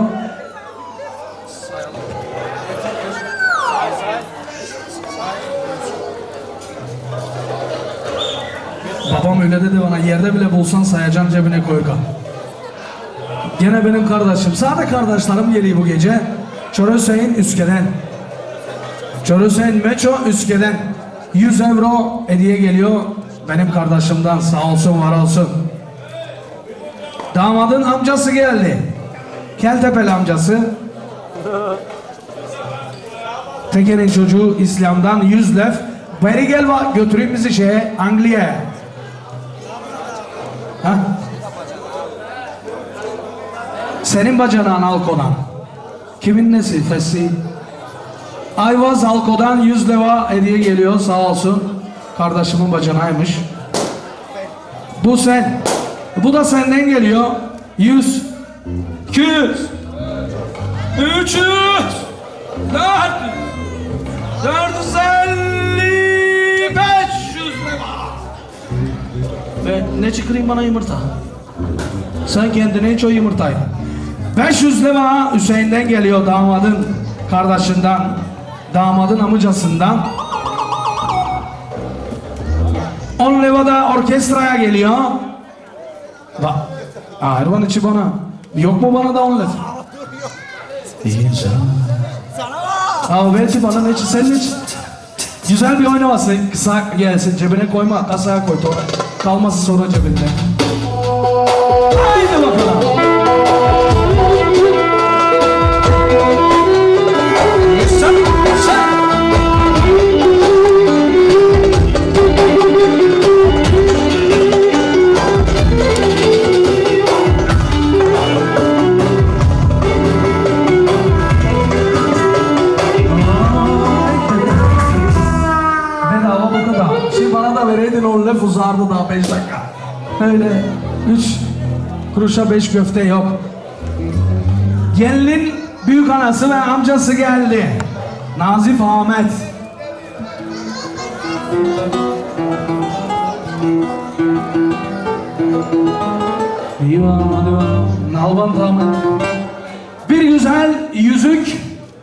Babam öyle dedi bana, yerde bile bulsan sayacan cebine koy kal. Gene benim kardeşim, sade kardeşlerim geliyor bu gece. Çor Hüseyin Üske'den. Çor Hüseyin Meço Üske'den yüz euro hediye geliyor benim kardeşimden, sağ olsun, var olsun. Damadın amcası geldi. Keltepeli amcası. Teker'in çocuğu İslam'dan yüz lef. Beri gel bak, götüreyim bizi şeye, Anglia'ya. Ha? Senin bacanağın Alko'dan. Kimin nesi? Fessi. Ayvaz Alko'dan yüz leva hediye geliyor, sağ olsun. Kardeşimin bacanağıymış. Bu sen. Bu da senden geliyor. Yüz. İki yüz. Üç yüz. Dört yüz. Dört yüz elli. Beş yüz leva. Ve ne çıkarayım bana yumurta? Sen kendine hiç o yumurtayı. beş yüz lira Hüseyin'den geliyor, damadın kardeşinden, damadın amcasından. on lira da orkestraya geliyor. Bak, Ervan içi bana. Yok mu bana da on lira? İyi canım. Al belki bana ne için, senin için. Güzel bir oynaması, kısa gelsin, cebine koyma, kasaya koy, kalması sonra cebinde. Haydi bakalım. Sen, sen. Bedava bu kadar. Şimdi bana da vereydin on laf uzardı daha beş dakika. Öyle üç kuruşa beş köfte yok. Gelinin büyük anası ve amcası geldi. Nazif Ahmet. Eyvah, eyvah. Nalban Ahmet. Bir güzel yüzük.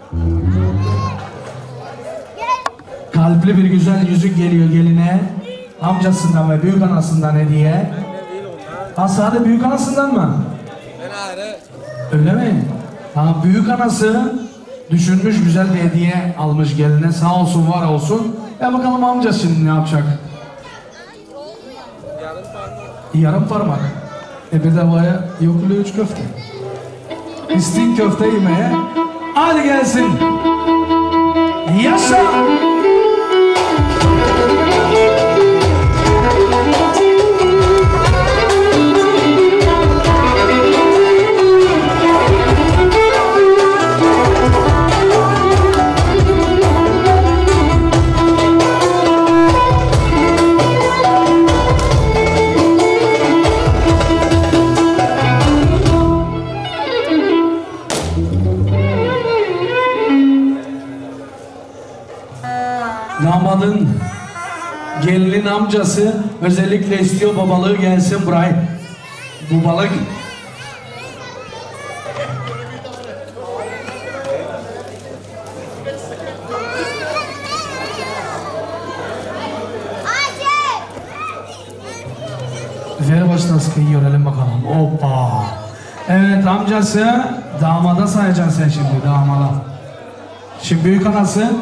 Kalpli bir güzel yüzük geliyor geline. Amcasından ve büyük anasından hediye. Ha, sade büyük anasından mı? Öyle mi? Ha, büyük anası düşünmüş, güzel bir hediye almış geline, sağ olsun, var olsun. Ya bakalım amca şimdi ne yapacak? Yarım parmak. Yarım parmak. E bedavaya yok bile üç köfte. İstin köfte yemeye. Hadi gelsin. Yaşa! Damadın gelinin amcası özellikle istiyor babalığı gelsin buraya. Bu balık ver başına sıkıyı görelim bakalım. Hoppa. Evet, amcası damada sayacaksın sen şimdi, damada. Şimdi büyük anası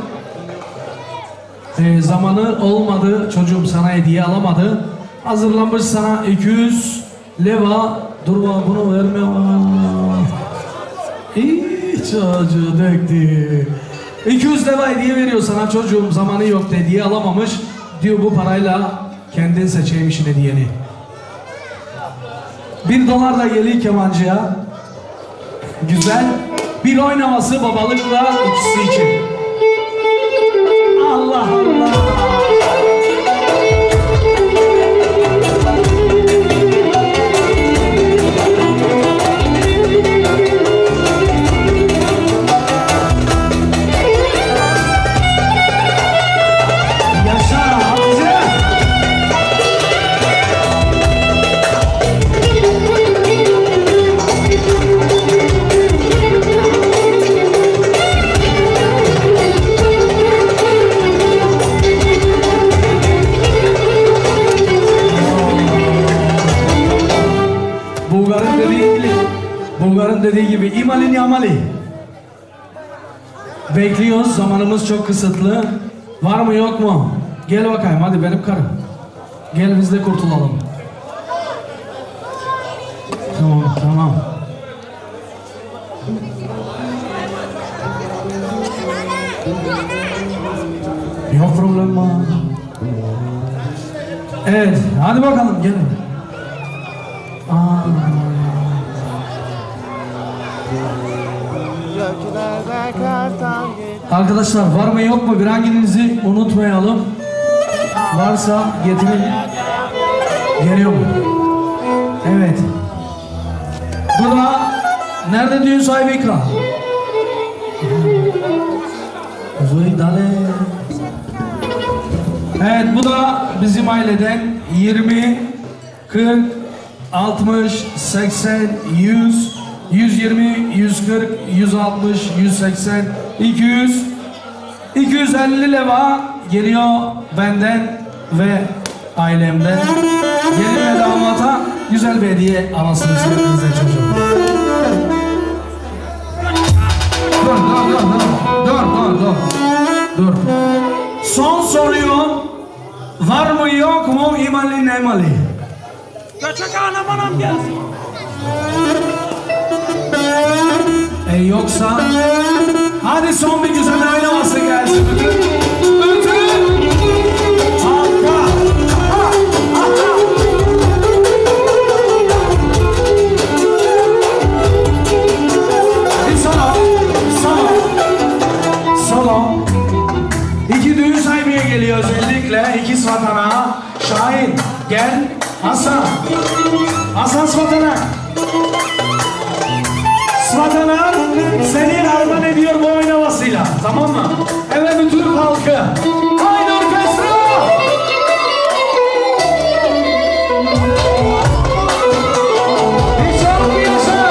e, zamanı olmadı, çocuğum sana hediye alamadı. Hazırlanmış sana iki yüz leva. Dur bunu vermiyor. İyi çocuğu döktü. iki yüz leva hediye veriyor sana, çocuğum zamanı yok, hediye alamamış. Diyor bu parayla kendin seçeyim işin hediyeni. Bir dolar da geliyor kemancıya. Güzel bir oynaması babalıkla ikisi için. Allah Allah. Bulgar'ın dediği gibi imali niamali. Bekliyoruz, zamanımız çok kısıtlı. Var mı yok mu? Gel bakayım, hadi benim karım. Gel biz de kurtulalım. Tamam, tamam. Yok problem var. Evet, hadi bakalım gelin. Aa. Arkadaşlar var mı yok mu bir hanginizi unutmayalım. Varsa getirin. Geliyor mu? Evet. Bu da nerede düğün sahibi kal? Evet bu da bizim aileden yirmi, kırk, altmış, seksen, yüz, yüz yirmi, yüz kırk, yüz altmış, yüz seksen, iki yüz, iki yüz elli leva geliyor benden ve ailemden. Gelin ve damata güzel bir hediye alasınız hepinize çocuğum. Dur, dur, dur, dur, dur, dur, dur, dur. Son soruyu var mı yok mu imali nemali? Kaçak anam anam gelsin. E yoksa hadi son bir güzel oynaması gelsin. Bütün bütün halka. Bir solo solo solo. İki düğün sahibiye geliyor özellikle iki Svatana. Şahin gel. Hasan Hasan Svatana. Svatana seni armağan ediyor bu oynamasıyla, tamam mı? Evet bütün halkı. Haydi orkestra! İnşallah bir yaşa!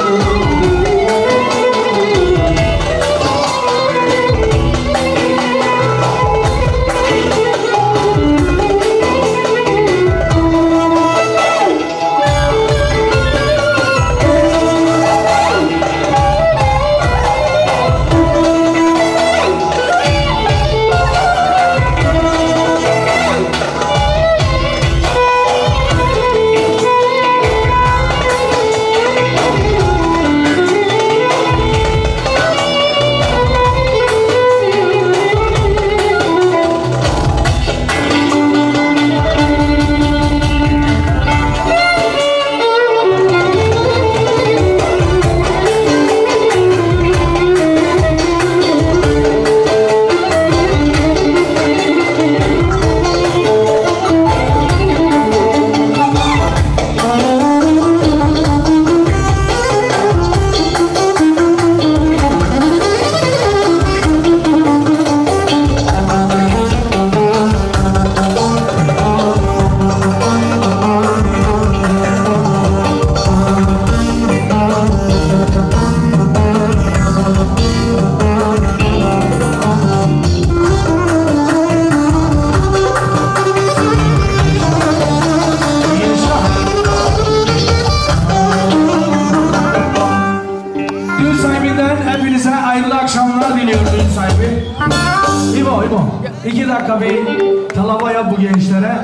İki dakika bir talava yap bu gençlere.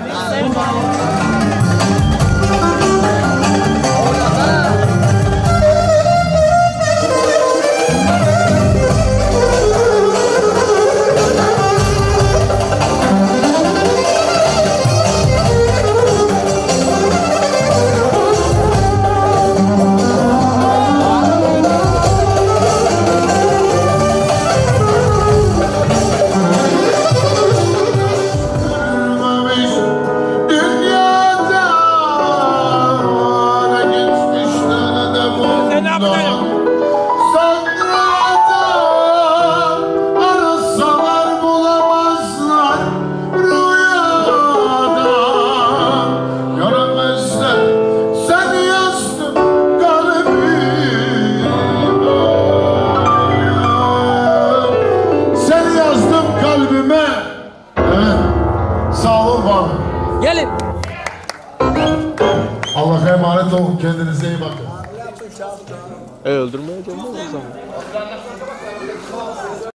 Gelin. Allah'a emanet olun. Kendinize iyi bakın. E öldürmeyeceğim mi o zaman?